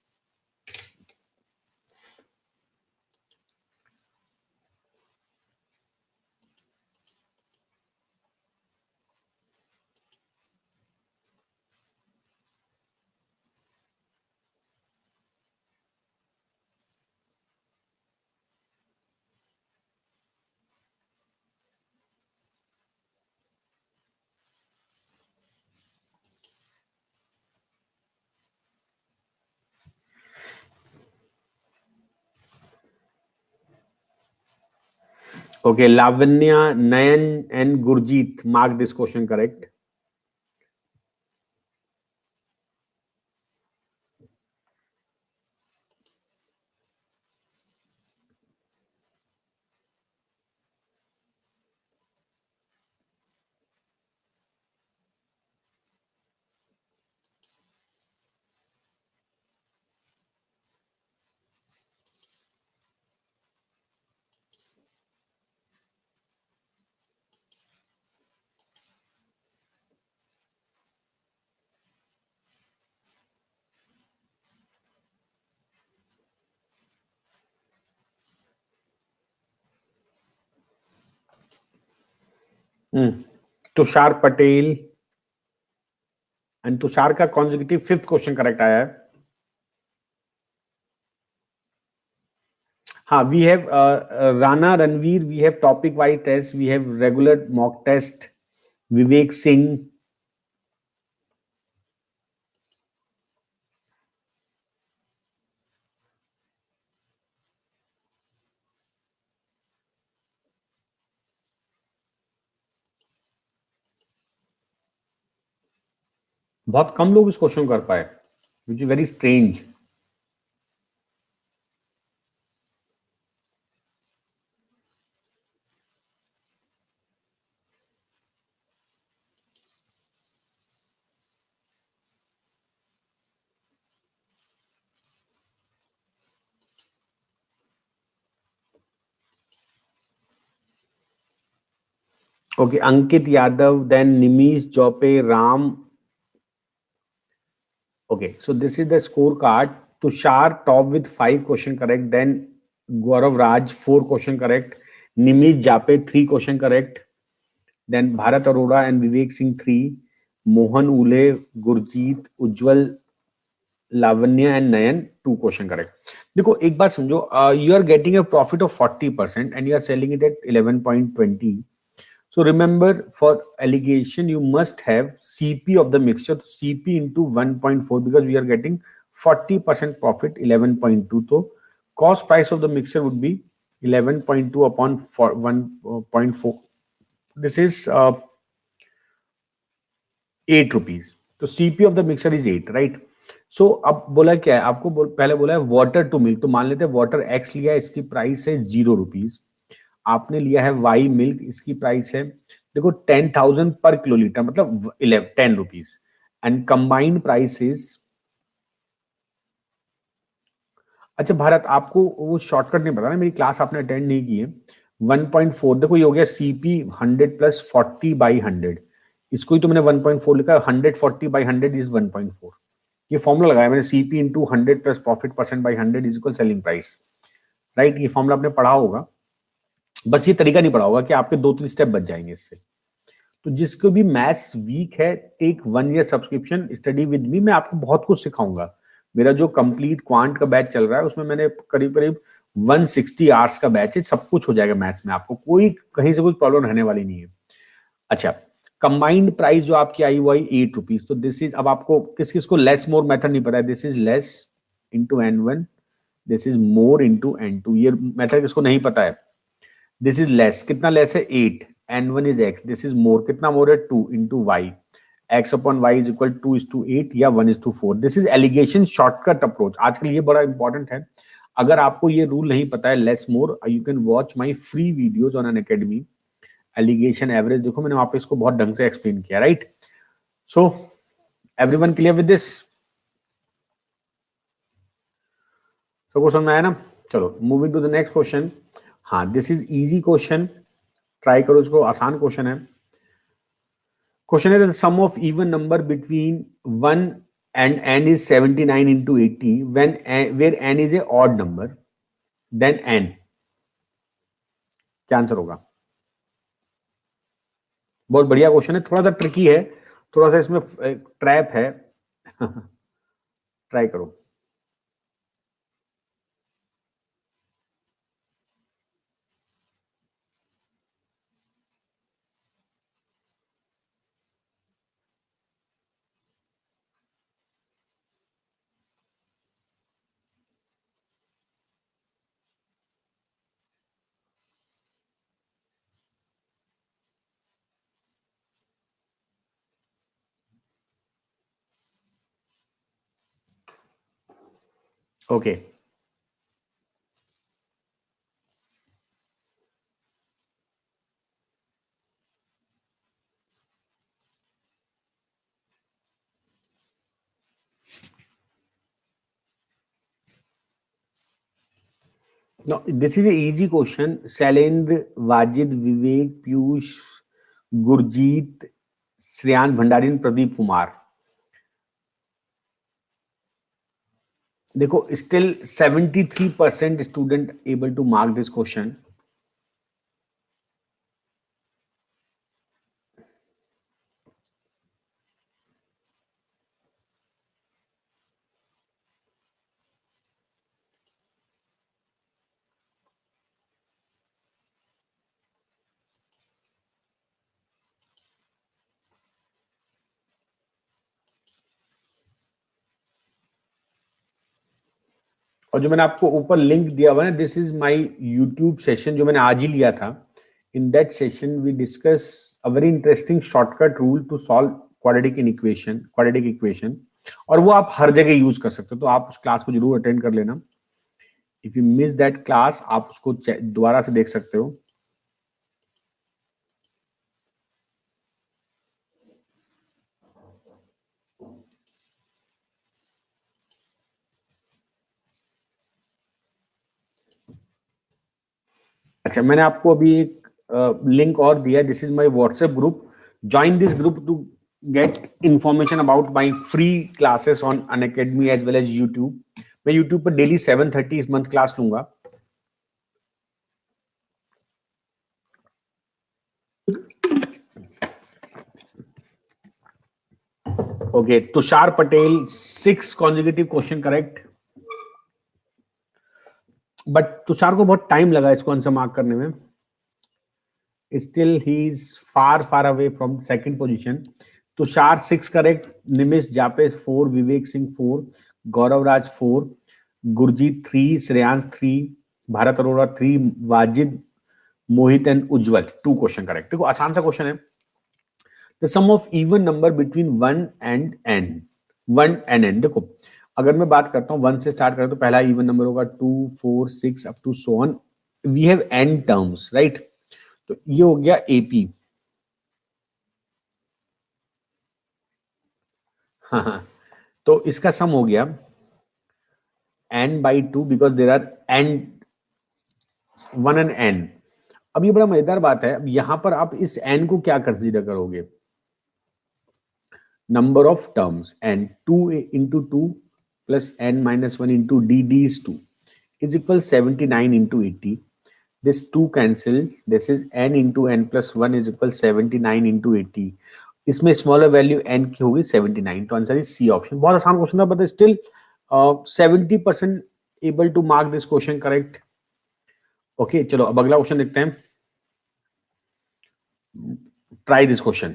Okay, Lavanya, Nayan, and Gurjeet, mark this question correct. Tushar Patel and Tushar का कॉन्जिक्यूटिव फिफ्थ क्वेश्चन करेक्ट आया है. हाँ, we have uh, uh, Rana Ranveer, we have topic wise test, we have regular mock test. Vivek Singh. बहुत कम लोग इस question कर पाए, which is very strange. Okay, Ankit Yadav, then Nimish Jope, Ram. Okay, so this is the scorecard. Tushar top with five question correct. Then Gaurav Raj four question correct. Nimish Jape three question correct. Then Bharat Arora and Vivek Singh three. Mohan Ule, Gurjeet, Ujjwal, Lavanya and Nayan two question correct. देखो एक बात समझो, you are getting a profit of forty percent and you are selling it at eleven point two zero. So remember, for allegation, you must have C P of the mixture, C P into one point four, because we are getting forty percent profit, eleven point two. So cost price of the mixture would be eleven point two upon one point four. This is uh, eight rupees. So C P of the mixture is eight, right? So अब बोला क्या है आपको, बोल, पहले बोला है water to milk. तो मान लेते हैं वाटर एक्स लिया है, इसकी प्राइस है जीरो रुपीज. आपने लिया है वाई मिल्क, इसकी प्राइस है देखो टेन थाउजेंड पर किलो लीटर, मतलब eleven ten rupees. And combined price is, अच्छा भारत आपको वो शॉर्टकट नहीं पता ना, मेरी क्लास आपने अटेंड नहीं की है. वन पॉइंट फोर देखो ये हो गया CP hundred plus forty by hundred. इसको ही तो मैंने वन पॉइंट फोर लिखा, hundred forty by hundred is one point four. ये फॉर्मूला लगाया मैंने, CP into hundred plus profit percent by hundred is equal selling price, right. ये formula आपने पढ़ा होगा, बस ये तरीका नहीं पढ़ा होगा कि आपके दो तीन स्टेप बच जाएंगे इससे. तो जिसको भी मैथ्स वीक है, take one year subscription, study with me. मैं आपको बहुत कुछ सिखाऊंगा. मेरा जो कंप्लीट क्वांट का बैच चल रहा है उसमें मैंने करीब करीब वन सिक्सटी आवर्स का बैच है. सब कुछ हो जाएगा मैथ्स में, आपको कोई कहीं से कोई प्रॉब्लम रहने वाली नहीं है. अच्छा, कंबाइंड प्राइस जो आपकी आई वो आई एट रुपीज. तो दिस इज, अब आपको किस किस को लेस मोर मेथड नहीं पता है, this is less into N one, this is more into N two. ये मेथड किसको नहीं पता है, दिस इज लेस, कितना लेस है eight, N one is x, this is more, कितना मोर है two into Y, X upon Y is equal to is to eight या one is to four. This is alligation shortcut approach. आजकल ये बड़ा important है. अगर आपको ये रूल नहीं पता है less more, you can watch my free videos on Unacademy. Alligation average देखो मैंने वहां पे इसको बहुत ढंग से एक्सप्लेन किया, right. So everyone clear with this, सबको समझ में आया ना. चलो moving to the next question. हाँ, this is easy question, try करो इसको, आसान क्वेश्चन है. क्वेश्चन है the sum of even number between one and N is seventy nine into eighty when where N is a odd number, then N. क्या answer होगा? बहुत बढ़िया question है, थोड़ा सा ट्रिकी है, थोड़ा सा इसमें ट्रैप है. ट्राई करो. Okay okay. No, this is a easy question. Shailendra, Wajid, Vivek, Piyush, Gurjeet, Shreyan Bhandari and Pradeep Kumar. देखो still seventy-three percent student able to mark this question. और जो मैंने आपको ऊपर लिंक दिया हुआ है, this is my YouTube session जो मैंने आज ही लिया था. In that session we discuss a very interesting shortcut rule to solve quadratic in equation quadratic equation, और वो आप हर जगह यूज कर सकते हो. तो आप उस क्लास को जरूर अटेंड कर लेना. If you miss that class, आप उसको दोबारा से देख सकते हो. अच्छा, मैंने आपको अभी एक लिंक और दिया. This is my WhatsApp group. Join this group to get information about my free classes on Unacademy as well as YouTube. मैं यूट्यूब पर डेली सेवन थर्टी इस मंथ क्लास लूंगा. Okay, Tushar Patel, six consecutive question correct. But Tushar को बहुत time लगा इसको answer mark करने में. Still he is far far away from second position. Tushar six correct, Nimish Jape four, Vivek Singh four, Gaurav Raj four, Gurjeet three, Shreyansh three, Bharat Arora three, Wajid, Mohit and Ujjwal two question correct. देखो आसान सा क्वेश्चन है. The sum of even number between one and N. One and N. देखो अगर मैं बात करता हूँ वन से स्टार्ट करें तो पहला इवन नंबर होगा two, four, six up to so on. We have N terms, right. तो ये हो गया एपी. हाँ हाँ, तो इसका सम हो गया N by two because there are N one and N. अब ये बड़ा मजेदार बात है. अब यहां पर आप इस एन को क्या कंसीडर करोगे? Number of terms. N two into two plus N minus one into D D is two is equal seventy-nine into eighty. This two cancel. This is n into n plus one is equal seventy-nine into eighty. इसमें smaller value n की होगी seventy-nine. तो answer is C option. बहुत आसान question था but still seventy percent able to mark this question correct. Okay, चलो अब अगला क्वेश्चन देखते हैं. Try this question.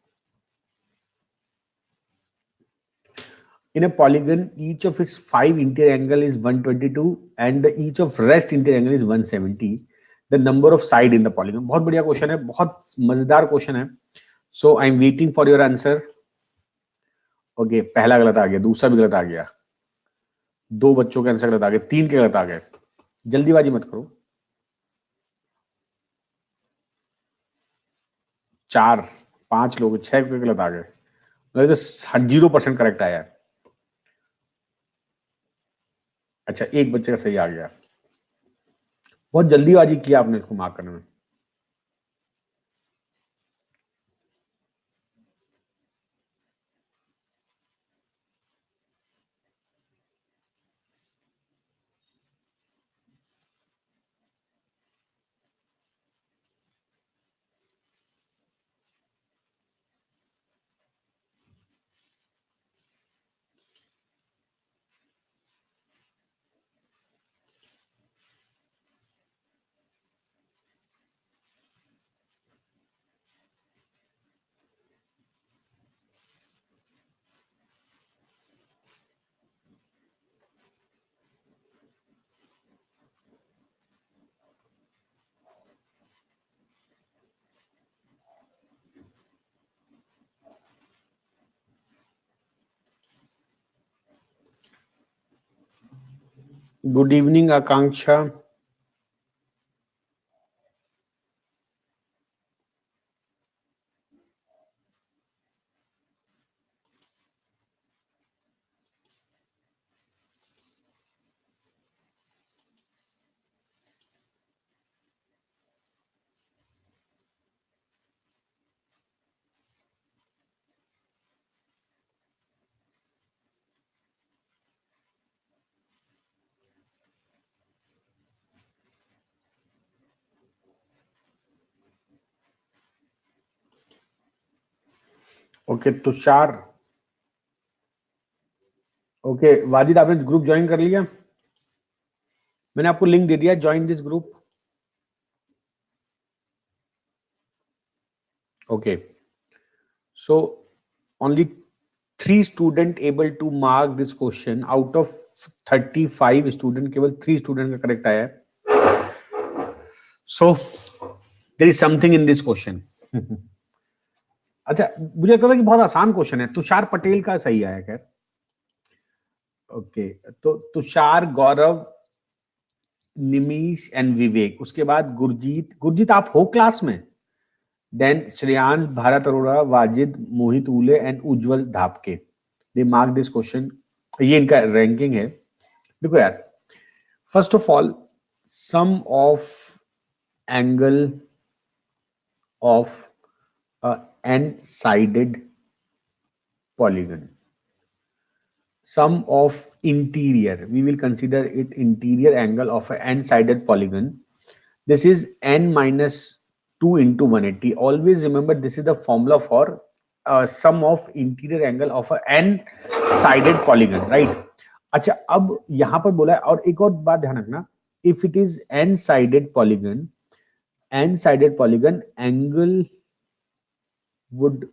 In a polygon, each of its five interior angle is one twenty-two and the each of rest interior angle is one seventy. The number of side in the polygon. बहुत बढ़िया question है, बहुत मजेदार question है. So I am waiting for your answer. Okay, पहला गलत आ गया, दूसरा भी गलत आ गया, दो बच्चों के आंसर गलत आ गए, तीन के गलत आ गए. जल्दीबाजी मत करो. चार, पांच लोग, छह के गलत आ गए. मतलब जीरो परसेंट करेक्ट आया. अच्छा, एक बच्चे का सही आ गया. बहुत जल्दीबाजी किया आपने इसको मार्क करने में. Good evening Akanksha. Okay Tushar. Okay Wajid, आपने ग्रुप ज्वाइन कर लिया? मैंने आपको लिंक दे दिया, join this group. Okay, so only three student able to mark this question. Out of thirty-five student, केवल three student का correct आया है. So there is something in this question. अच्छा, मुझे लगता था कि बहुत आसान क्वेश्चन है. तुषार पटेल का सही आया. खैर, ओके, तो तुषार, गौरव, निमीश एंड विवेक. उसके बाद गुरजीत. गुरजीत आप हो क्लास में? Then Shreyansh, Bharat Arora, Wajid, Mohit Ule and Ujjwal Dhapke. They mark this question. ये इनका रैंकिंग है. देखो यार, first of all, sum of angle of N sided polygon, sum of interior, we will consider it interior angle of an n-sided polygon. This is n minus two into one eighty. Always remember, this is the formula for uh, sum of interior angle of a n-sided polygon, right? अच्छा, अब यहां पर बोला है, और एक और बात ध्यान रखना, if it is n-sided polygon, n-sided polygon angle would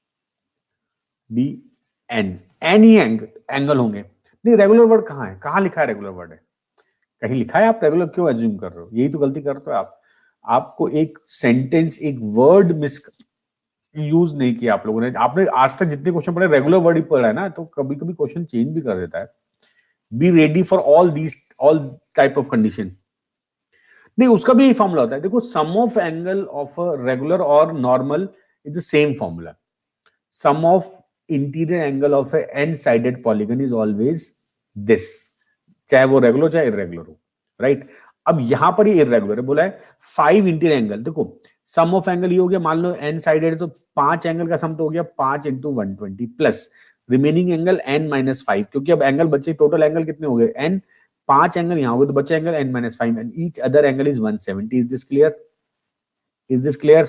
be n. Any angle angle होंगे. नहीं, रेगुलर वर्ड कहाँ है? कहाँ लिखा है रेगुलर वर्ड है? कहीं लिखा है? आप रेगुलर क्यों एज्यूम कर रहे हो? यही तो गलती करते हो आप. आपको एक सेंटेंस, एक वर्ड मिस यूज नहीं किया आप लोगों ने. आपने आज तक जितने क्वेश्चन पढ़े रेगुलर वर्ड ही पढ़ा है ना, तो कभी कभी क्वेश्चन चेंज भी कर देता है. Be ready for all these all type of condition. नहीं, उसका भी यही फॉर्मूला होता है. देखो, sum of angle of regular और normal is the same formula. Sum of interior angle of a N sided polygon is always this, चाहे वो रेगुलर चाहे इरेगुलर हो, राइट. अब यहां पर ये इरेगुलर है, बोला है फाइव इंटीरियर एंगल. देखो, सम ऑफ एंगल ये हो गया, मान लो एन साइडेड है तो पांच एंगल का सम तो हो गया पांच into one twenty plus remaining angle N minus five, क्योंकि अब एंगल बचे, टोटल एंगल कितने हो गए? एन. पांच एंगल यहां हो गए तो बचे angle N minus five, and each other angle is one seventy. Is this clear? Is this clear?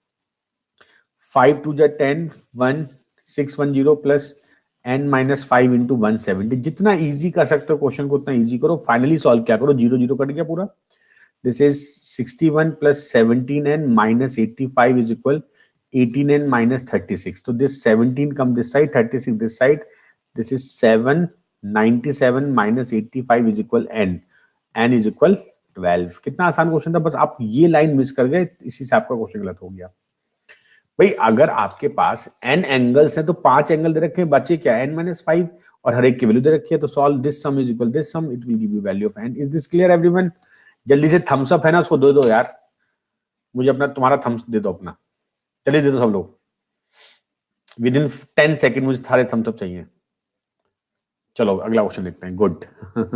Five two जा ten, one six one zero plus N minus five into one seventy. जितना easy कर सकते हो question को उतना easy करो. Finally solve क्या करो, जीरो जीरो कट गया पूरा. This is sixty one plus seventeen N minus eighty five is equal eighteen N minus thirty six. तो this seventeen come this side, thirty six this side. This is seven ninety seven minus eighty five is equal N. N is equal twelve. कितना आसान question था, बस आप ये line miss कर गए, इसी से आपका क्वेश्चन गलत हो गया. भाई, अगर आपके पास n एंगल्स हैं तो पांच एंगल दे रखे हैं, बचे क्या? n माइनस फाइव, और हर एक की वैल्यू दे रखी है. तो solve this sum is equal this sum, it will give you value of n. Is this clear everyone? जल्दी से थम्स अप है ना, उसको दे दो यार. मुझे अपना, तुम्हारा थम्स दे दो अपना. चलिए दे दो सब लोग. विद इन टेन सेकेंड मुझे सारे थम्स अप चाहिए. चलो अगला क्वेश्चन देखते हैं. Good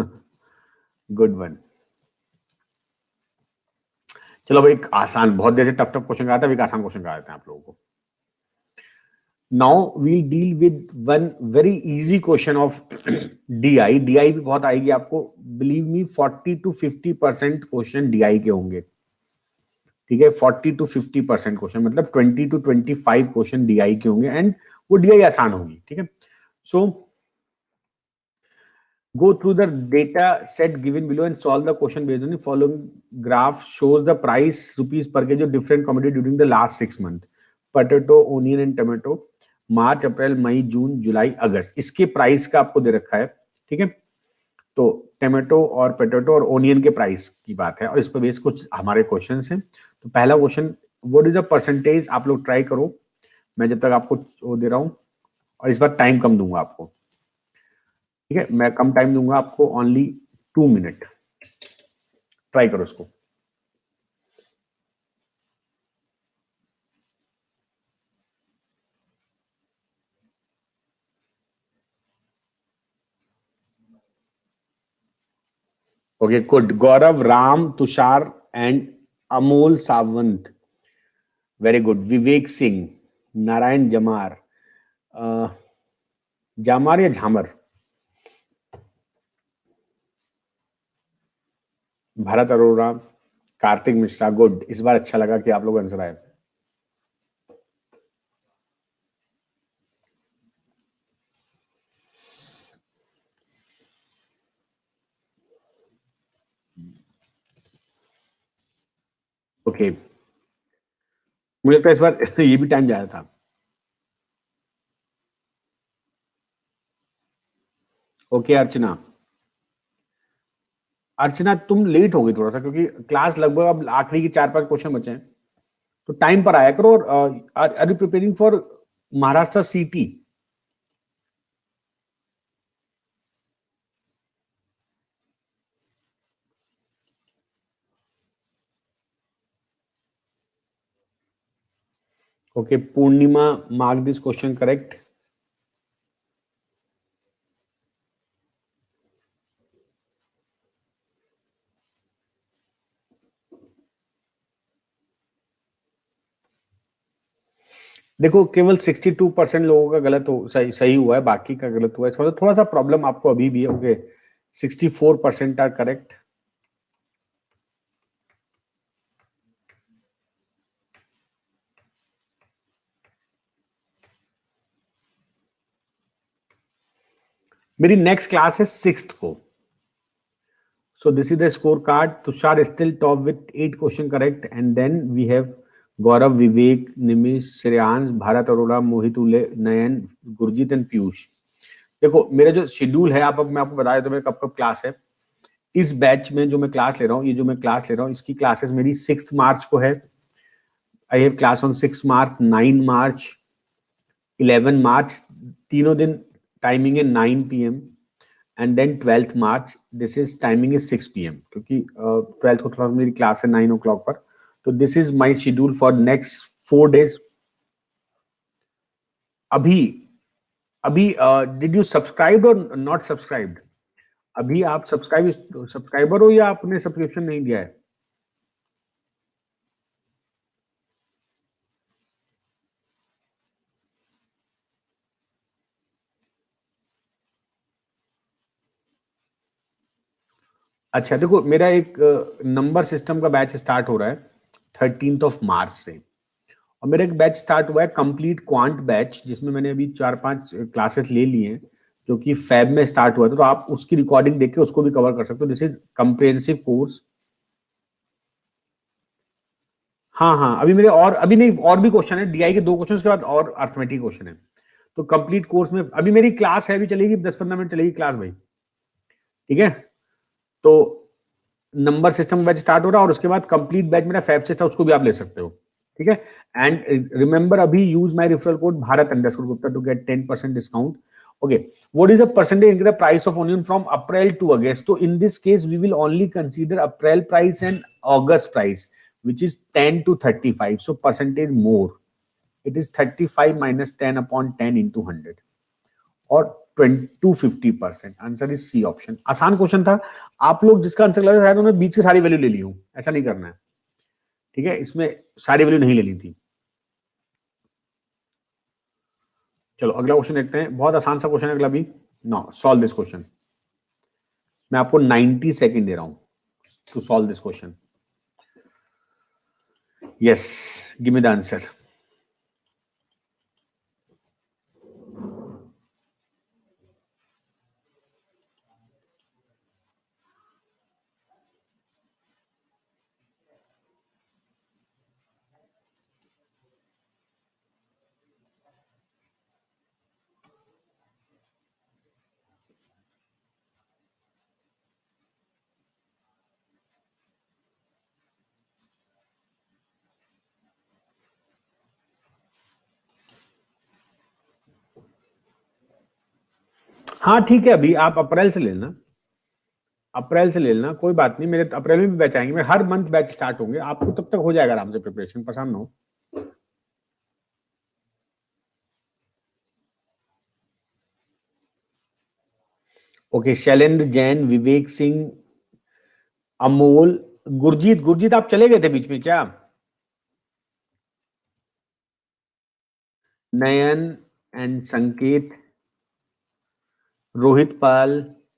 good one. चलो भाई, एक आसान, बहुत देर से टफ टफ क्वेश्चन का आता है, एक आसान क्वेश्चन का आते हैं आप लोगों को. Now we'll deal with one very easy question of DI. DI भी बहुत आएगी आपको, believe me. Forty to fifty percent question DI के होंगे, ठीक है. Forty to fifty percent question, मतलब twenty to twenty five question DI के होंगे, एंड वो डीआई आसान होगी, ठीक है. सो go through the data set given below and solve the question based on the following graph. Shows the price rupees per kg of different commodity during the last six months. Potato, onion and tomato. मार्च, अप्रैल, मई, जून, जुलाई, अगस्त. इसके price का आपको दे रखा है, ठीक है. तो tomato और potato और ओनियन के प्राइस की बात है, और इस पर बेस कुछ हमारे क्वेश्चंस हैं. तो पहला question, what is the percentage? आप लोग ट्राई करो, मैं जब तक आपको वो दे रहा हूं, और इस बार टाइम कम दूंगा आपको, ठीक है. मैं कम टाइम दूंगा आपको, ओनली टू मिनट. ट्राई करो इसको. Okay, good. Gaurav, Ram, Tushar and Amol Sawant, very good. Vivek Singh, Narayan Jamar, Jamar या झामर, भारत अरोड़ा, कार्तिक मिश्रा, गुड. इस बार अच्छा लगा कि आप लोग आंसर आए. ओके, मुझे लगता है इस बार ये भी टाइम ज्यादा था. ओके अर्चना, अर्चना तुम लेट हो गई थोड़ा सा, क्योंकि क्लास लगभग अब आखिरी के चार पांच क्वेश्चन बचे हैं, तो टाइम पर आया करो। और are you preparing for Maharashtra CET? Okay Purnima, mark this question correct. देखो केवल बासठ परसेंट लोगों का गलत हो सही सही हुआ है, बाकी का गलत हुआ है। थोड़ा थोड़ा सा प्रॉब्लम आपको अभी भी है। ओके चौंसठ परसेंट आर करेक्ट। मेरी नेक्स्ट क्लास है सिक्स्थ को। So this is the score card. Tushar still top with eight question correct, and then we have Gaurav, Vivek, Nimish, Shreyansh, Bharat Arora, Mohit Ule, Nayan, Gurjeet and Piyush. देखो मेरा जो शेड्यूल है, आप अब मैं आपको बता देता हूँ मेरा कब कब क्लास है। इस बैच में जो मैं क्लास ले रहा हूँ, ये जो मैं क्लास ले रहा हूँ, इसकी क्लासेस मेरी सिक्स मार्च को है। I have class on six March, nine March, eleven March, तीनों दिन टाइमिंग है nine P M, and then twelfth March this is timing is six P M, क्योंकि ट्वेल्थ को थोड़ा मेरी क्लास है नाइन ओ क्लॉक पर। तो this is my schedule for next four days. अभी अभी डिड यू सब्सक्राइब और नॉट सब्सक्राइब्ड? अभी आप सब्सक्राइब सब्सक्राइबर हो या आपने सब्सक्रिप्शन नहीं दिया है? अच्छा देखो मेरा एक नंबर सिस्टम का बैच स्टार्ट हो रहा है थर्टींथ ऑफ मार्च से, और मेरा एक बैच स्टार्ट हुआ है कंप्लीट क्वांट बैच, जिसमें मैंने अभी चार पांच क्लासेस ले लिए हैं, जो कि फैब में स्टार्ट हुआ था। तो आप उसकी रिकॉर्डिंग देख के उसको भी कवर कर सकते हो। This is comprehensive course. हाँ हाँ अभी मेरे और अभी नहीं और भी क्वेश्चन है, डीआई के दो क्वेश्चन के बाद और अर्थमेटिक क्वेश्चन है। तो कंप्लीट कोर्स में अभी मेरी क्लास है, अभी चलेगी दस पंद्रह मिनट चलेगी क्लास भाई, ठीक है। तो नंबर सिस्टम बैच स्टार्ट हो रहा है, और उसके बाद कंप्लीट बैच मेरा फैब से था, उसको भी आप ले सकते हो, ठीक है। एंड रिमेंबर अभी use my referral code Bharat underscore Gupta to get ten percent discount. Okay, what is the percentage increase the price of onion from April to August? So in this case, we will only consider April price and August price, which is ten to thirty-five. So percentage more. It is thirty-five minus ten upon ten into one hundred, or twenty to fifty percent. Answer is C option. आसान question था। आप लोग जिसका answer लगा शायद उन्होंने बीच की सारी वैल्यू ले ली हूं, ऐसा नहीं करना है, ठीक है। इसमें सारी वैल्यू नहीं ले ली थी। चलो अगला क्वेश्चन देखते हैं, बहुत आसान सा क्वेश्चन है अगला भी। No solve this question. मैं आपको नाइंटी सेकंड दे रहा हूं to solve this question. Yes give me the answer. हाँ ठीक है, अभी आप अप्रैल से ले लेना, अप्रैल से ले लेना, कोई बात नहीं। मेरे अप्रैल में भी बैच आएंगे, मेरे हर मंथ बैच स्टार्ट होंगे, आपको तब तक हो जाएगा आराम से प्रिपरेशन, परेशान ना हो। ओके शैलेंद्र जैन, विवेक सिंह, अमोल, गुरजीत। गुरजीत आप चले गए थे बीच में क्या? नयन एंड संकेत, रोहित पाल,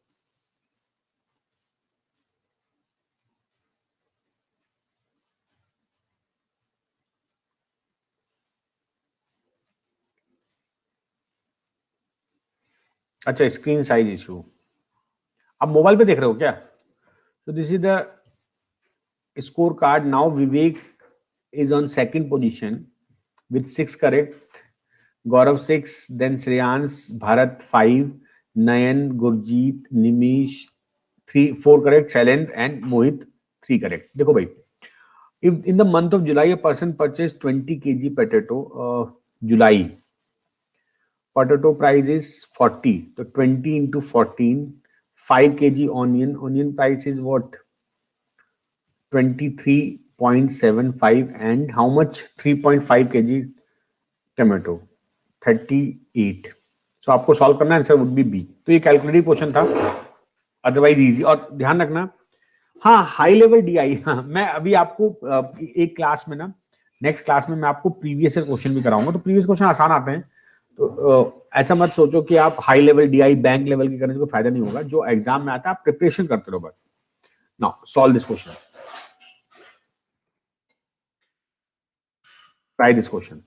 अच्छा स्क्रीन साइज इशू, आप मोबाइल पे देख रहे हो क्या? तो this is the score card now. Vivek is on second position with six correct, Gaurav six, then Shreyans, Bharat five, Nayan, Gurjeet, Nimish, three four correct, Shailendra and Mohit three correct. देखो भाई, if in the month of July a person purchased twenty kilograms potato, uh, July potato price is forty, so twenty into fourteen, five kilograms onion, onion price is what, twenty-three point seven five, and how much, three point five kilograms tomato, thirty-eight. So आपको solve करना, answer would be B. तो ये calculative question था, otherwise easy. और ध्यान रखना, हाँ high level DI, हाँ मैं अभी आपको एक क्लास में ना, नेक्स्ट क्लास में मैं आपको प्रीवियस क्वेश्चन भी कराऊंगा. तो प्रीवियस क्वेश्चन आसान आते हैं, तो ऐसा मत सोचो कि आप high level DI bank level की करने से कोई फायदा नहीं होगा. जो एग्जाम में आता है आप प्रिपरेशन करते रहो बस. Now solve this question, try this question.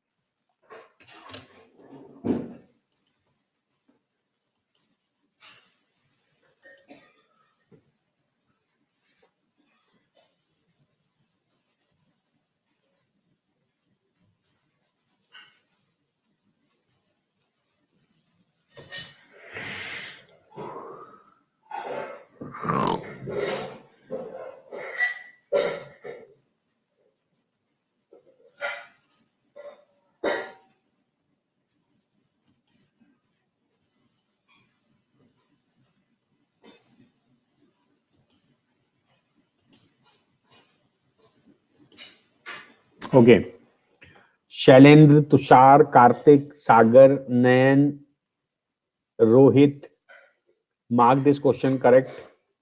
Okay, Shailendra, Tushar, Kartik, Sagar, Nayan, Rohit, mark this question correct.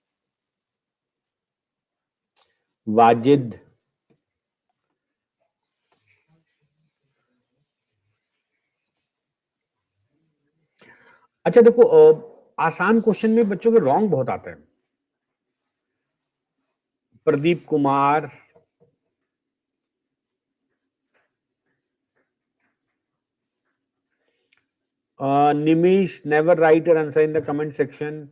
Wajid, अच्छा देखो, आसान क्वेश्चन में बच्चों के रॉन्ग बहुत आते हैं. Pradeep Kumar, Uh, Nimish, never write your answer in the comment section.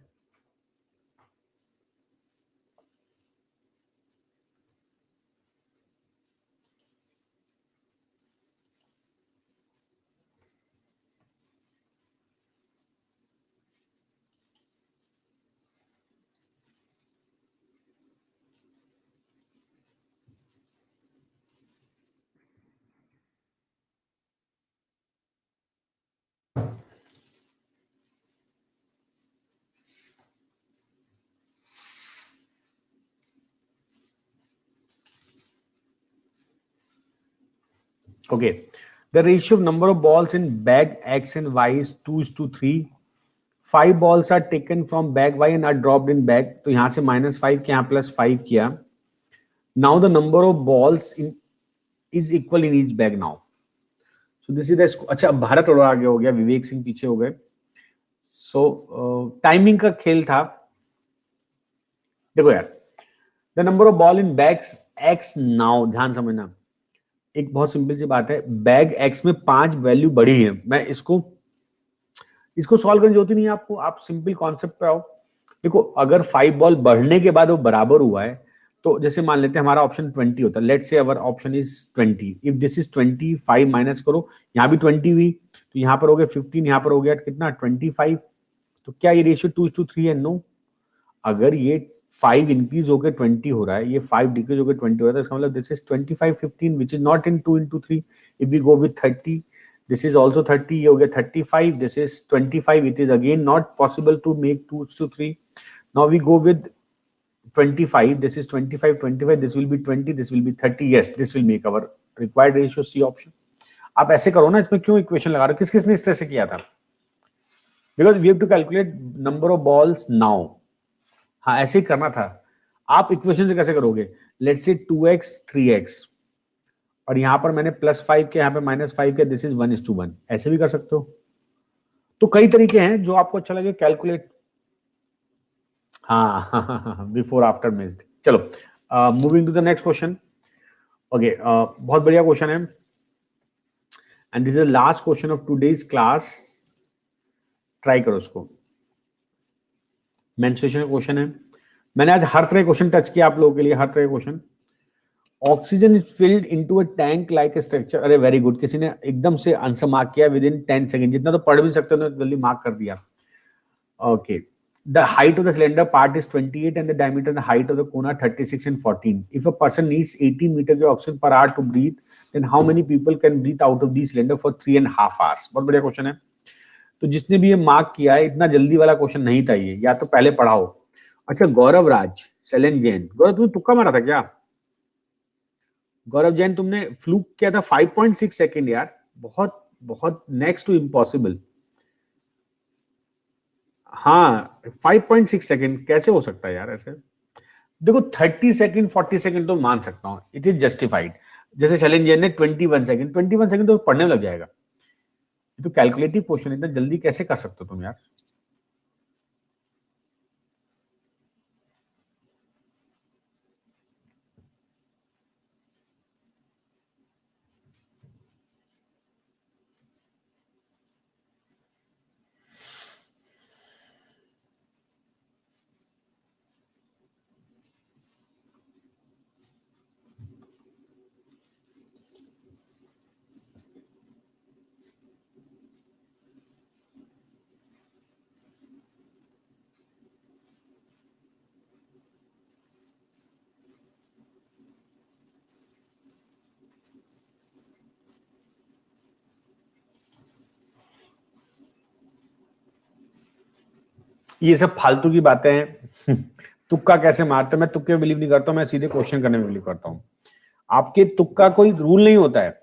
Okay, the ratio of number of balls in bag X and Y is two is to three. Five balls are taken from bag Y and are dropped in bag. तो यहाँ से minus five किया plus five किया. Now the number of balls in is equal in each bag now. So this is the, अच्छा भारत और आगे हो गया, विवेक सिंह पीछे हो गए. So टाइमिंग uh, का खेल था. देखो यार, the number of ball in bags X now, ध्यान समझना, एक बहुत सिंपल सी बात है. बैग एक्स में पांच वैल्यू बड़ी है. मैं इसको इसको सॉल्व करने की जरूरत नहीं है आपको, आप सिंपल कॉन्सेप्ट पे आओ. देखो, अगर फाइव बॉल बढ़ने के बाद वो बराबर हुआ है, तो जैसे मान लेते हैं हमारा ऑप्शन ट्वेंटी होता है. Let's say our option is twenty. If this is twenty, five minus करो, यहाँ भी ट्वेंटी हुई, तो यहाँ पर हो गया फिफ्टीन, यहाँ पर हो गया कितना, ट्वेंटी फाइव. तो क्या ये रेशियो टू टू थ्री है? नो. अगर ये फाइव इंक्रीज होकर ट्वेंटी हो रहा है, ये फाइव डिक्रीज होकर ट्वेंटी हो रहा है, तो इसका मतलब this is twenty five fifteen, which is not in two into three. If we go with thirty, this is also thirty, ये हो गया thirty five, this is twenty five, it is again not possible to make two to three. Now we go with twenty-five, this is twenty-five, twenty-five, this will be twenty, this will be thirty. Yes, this will make our required ratio. C option. आप ऐसे करो ना, इसमें क्यों equation लगा रहे हो? किस किसने इस तरह से किया था? Because we have to calculate number of balls now. हाँ, ऐसे ही करना था. आप इक्वेशन से कैसे करोगे? Let's say two x, three x, और यहां पर मैंने प्लस फाइव के, यहाँ पे माइनस फाइव के, this is one is to one. ऐसे भी कर सकते हो. तो कई तरीके हैं जो आपको अच्छा लगे. कैलकुलेट, हाँ, बिफोर आफ्टर मिस्ड. चलो, moving to the next question. Okay, बहुत बढ़िया क्वेश्चन है, and this is the last question of today's class. Try करो उसको. मेंस्ट्रुएशन क्वेश्चन है. मैंने आज हर तरह क्वेश्चन टच किया आप लोगों के लिए, हर तरह question. Oxygen is filled into a tank like a structure. अरे वेरी गुड, किसी ने एकदम से आंसर मार्क किया विद इन टेन सेकेंड. जितना तो पढ़ भी सकते हो, जल्दी मार्क कर दिया. Okay. The height of the cylinder part is twenty-eight and the diameter and the height of the cone are thirty-six and fourteen. If a person needs eighty meter of oxygen per hour to breathe, then how many people can breathe out of the cylinder for three and a half hours? बहुत बढ़िया question है. तो जिसने भी ये mark किया है, इतना जल्दी वाला क्वेश्चन नहीं था ये, या तो पहले पढ़ाओ. अच्छा, गौरव राज, शैलेंद्र जैन. गौरव तुमने तुक्का मारा था क्या? गौरव जैन तुमने फ्लूक किया था. फाइव पॉइंट सिक्स सेकेंड यार, बहुत बहुत नेक्स्ट टू इम्पॉसिबल. हाँ, फाइव पॉइंट सिक्स सेकेंड कैसे हो सकता है यार ऐसे? देखो थर्टी सेकेंड फोर्टी सेकेंड तो मान सकता हूँ, इट इज जस्टिफाइड. जैसे शैलेंद्र जैन ने twenty one second, twenty one second तो पढ़ने में लग जाएगा. ये तो कैलकुलेटिव क्वेश्चन, इतना जल्दी कैसे कर सकते हो तुम यार? ये सब फालतू की बातें हैं. तुक्का कैसे मारते? मैं तुक्के में बिलीव नहीं करता हूं, मैं सीधे क्वेश्चन करने में बिलीव करता हूं. आपके तुक्का कोई रूल नहीं होता है.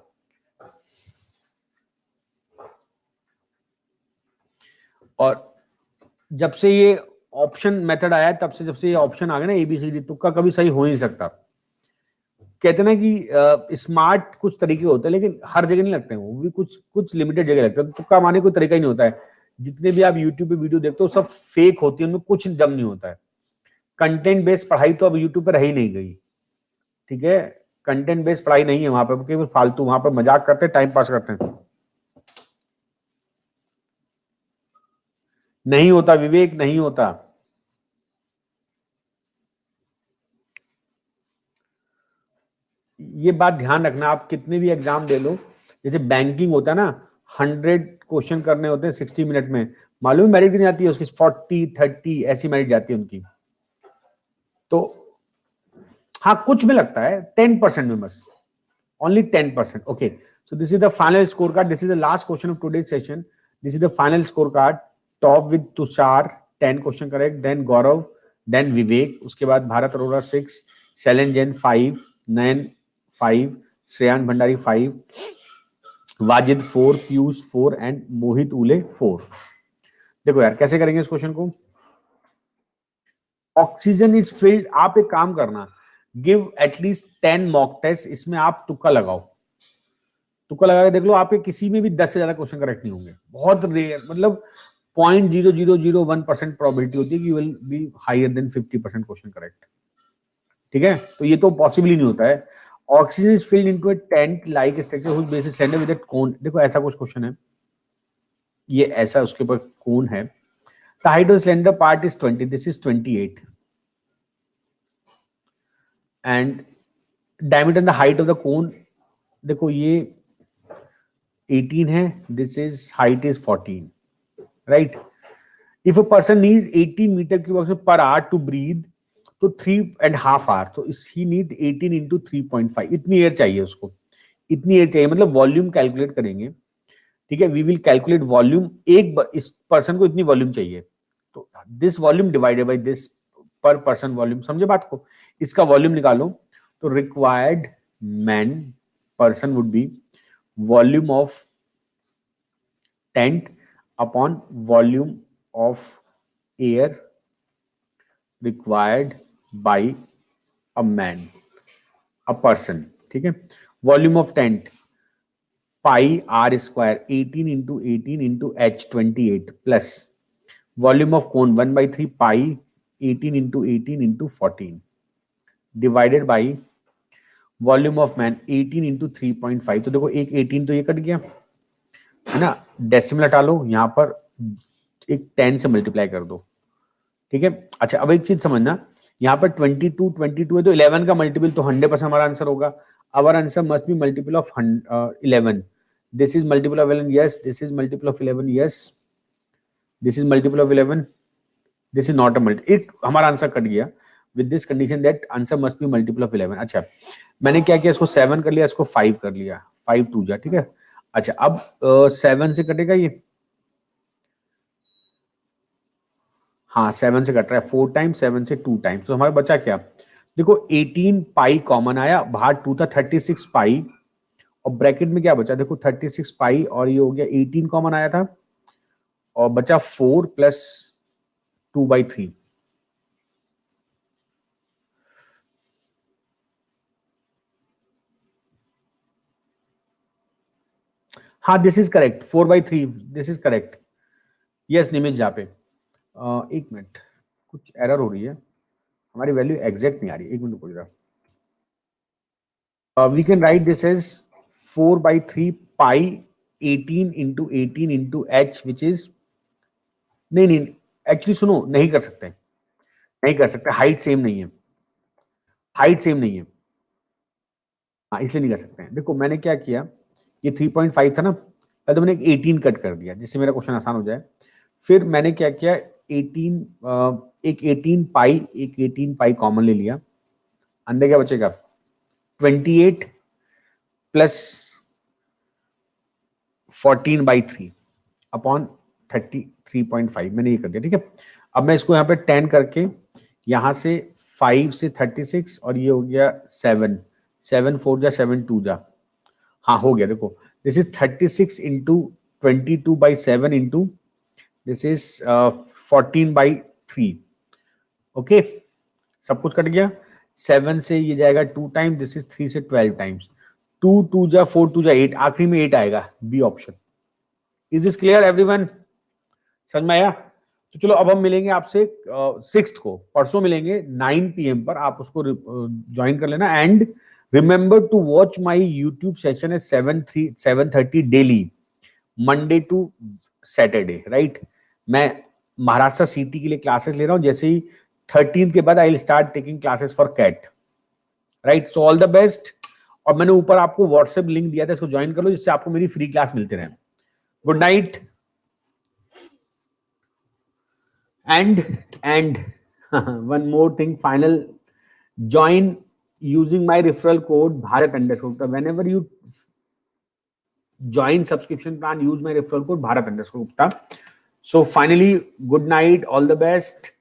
और जब से ये ऑप्शन मेथड आया है, तब से जब से ये ऑप्शन आ गया ना एबीसीडी, तुक्का कभी सही हो नहीं सकता. कहते ना कि स्मार्ट कुछ तरीके होते हैं, लेकिन हर जगह नहीं लगते हैं, वो भी कुछ कुछ लिमिटेड जगह लगते हैं. तुक्का मारने कोई तरीका ही नहीं होता है. जितने भी आप यूट्यूब पे वीडियो देखते हो सब फेक होती है, उनमें कुछ दम नहीं होता है. कंटेंट बेस्ड पढ़ाई तो अब यूट्यूब पे रह ही नहीं गई. ठीक है, कंटेंट बेस्ड पढ़ाई नहीं है वहां पे, केवल फालतू वहां पे मजाक करते हैं, टाइम पास करते हैं. नहीं होता विवेक, नहीं होता. ये बात ध्यान रखना, आप कितने भी एग्जाम दे लो, जैसे बैंकिंग होता है ना, हंड्रेड क्वेश्चन करने होते हैं सिक्सटी मिनट में. मालूम है मेरिट कितनी जाती है उसकी? फोर्टी थर्टी ऐसी मेरिट जाती है उनकी. तो हाँ, कुछ में लगता है टेन परसेंट में बस, only ten percent. Okay, so this is the final score card. This is the last question of today session. This is the final score card. Top with Tushar ten question correct, then Gaurav, then Vivek, उसके बाद Bharat Arora six, Shailendra Jain five, Nayan five, Shreyan Bhandari five, Wajid four, Piyush four and Mohit Ule four. देखो यार कैसे करेंगे इस क्वेश्चन को. Oxygen is field. आप एक काम करना, give at least ten mock test, इसमें आप तुक्का लगाओ. तुक्का लगा के देख लो, आपके किसी में भी दस से ज्यादा क्वेश्चन करेक्ट नहीं होंगे. बहुत रेयर, मतलब point zero zero zero one percent probability होती है कि you will be higher than fifty percent question correct. ठीक है, तो ये तो पॉसिबल ही नहीं होता है. Oxygen is filled into a tent like structure which base is cylinder with a cone. देखो ऐसा कुछ क्वेश्चन है, ये ऐसा उसके ऊपर कोन है. The height of cylinder part is twenty, this is twenty eight, and diameter the height of the cone, देखो ये एटीन है, this is height is fourteen, right. If a person needs eighty meter cube oxygen per hour to breathe, तो three and half hour, तो he need eighteen into three point five. इतनी air चाहिए उसको, इतनी air चाहिए, मतलब volume calculate करेंगे. ठीक है, वी विल कैलकुलेट वॉल्यूम. एक इस पर्सन को इतनी वॉल्यूम चाहिए, तो this volume divided by this per person volume. समझे बात को? इसका वॉल्यूम निकालो, तो required man person would be volume of tent upon volume of air required by a man, a person. ठीक है, volume of tent pi r square eighteen into eighteen into h twenty eight plus volume of cone one by three pi eighteen into eighteen into fourteen divided by volume of man eighteen into three point five. तो देखो एक eighteen तो ये cut गया है ना, decimal हटा लो, यहां पर एक टेन से मल्टीप्लाई कर दो. ठीक है, अच्छा अब एक चीज समझना, यहाँ पर ट्वेंटी टू ट्वेंटी टू है, तो इलेवन का मल्टीपल तो हंड्रेड परसेंट हमारा आंसर होगा. Our answer must be multiple of eleven. This is multiple of eleven, yes. This is multiple of eleven, yes. This is multiple of eleven, this is not a multi, एक हमारा answer cut गया with this condition that answer must be multiple of eleven. अच्छा मैंने क्या किया, इसको seven कर लिया, इसको फाइव कर लिया, फाइव टू जा, ठीक है। अच्छा अब सेवन uh, से कटेगा ये, हाँ सेवन से कट रहा है, फोर टाइम सेवन से टू टाइम, तो हमारा बचा क्या, देखो एटीन पाई कॉमन आया, बाहर टू था, थर्टी सिक्स पाई, और ब्रैकेट में क्या बचा, देखो थर्टी सिक्स पाई और ये हो गया एटीन कॉमन आया था, और बचा four plus two by three. हाँ this is correct, four by three, this is correct. Yes Nimish जहाँ पे uh, एक मिनट कुछ एरर हो रही है, हमारी वैल्यू एग्जैक्ट नहीं आ रही, एक मिनट बोल रहा। We can write this as four by three pi eighteen into eighteen into h which is, नहीं नहीं एक्चुअली सुनो, नहीं कर सकते, नहीं कर सकते, हाइट सेम नहीं है, हाइट सेम नहीं है, हाँ इसलिए नहीं कर सकते हैं। देखो मैंने क्या किया, ये थ्री पॉइंट फाइव था ना, पहले तो मैंने एक एटीन कट कर दिया जिससे मेरा क्वेश्चन आसान हो जाए, फिर मैंने क्या किया, एटीन एक एटीन पाई, एक एटीन पाई कॉमन ले लिया, अंदर क्या बचेगा, twenty eight plus fourteen by three upon thirty three point five, मैंने ये कर दिया, ठीक है। अब मैं इसको यहाँ पे टेन करके, यहाँ से फाइव से थर्टी सिक्स और ये हो गया सेवन, सेवन फोर जा सेवन टू जा, हाँ हो गया, देखो this is thirty six into twenty two by seven into this is fourteen by three, okay सब कुछ कट गया, सेवन से ये जाएगा two time, this is three से ट्वेल्व टाइम्स, टू टू जा फोर टू जा एट, आखिरी में एट आएगा, B option. Is this clear everyone, समझ में आया? तो चलो अब हम मिलेंगे आपसे सिक्स्थ uh, को, परसों मिलेंगे नाइन पी एम पर, आप उसको ज्वाइन uh, कर लेना, and remember to watch my YouTube session at seven three seven thirty daily, Monday to Saturday, right. मैं महाराष्ट्र सीटी के लिए क्लासेस ले रहा हूं, जैसे ही थर्टीन के बाद I will start taking classes for CAT, right. So all the best, और मैंने ऊपर आपको व्हाट्सएप लिंक दिया था, इसको ज्वाइन कर लो जिससे आपको मेरी फ्री क्लास मिलते रहे। Good night. And and one more thing final, join using my referral code Bharat underscore Gupta. Whenever you join subscription plan, use my referral code Bharat underscore Gupta. So finally, good night, all the best.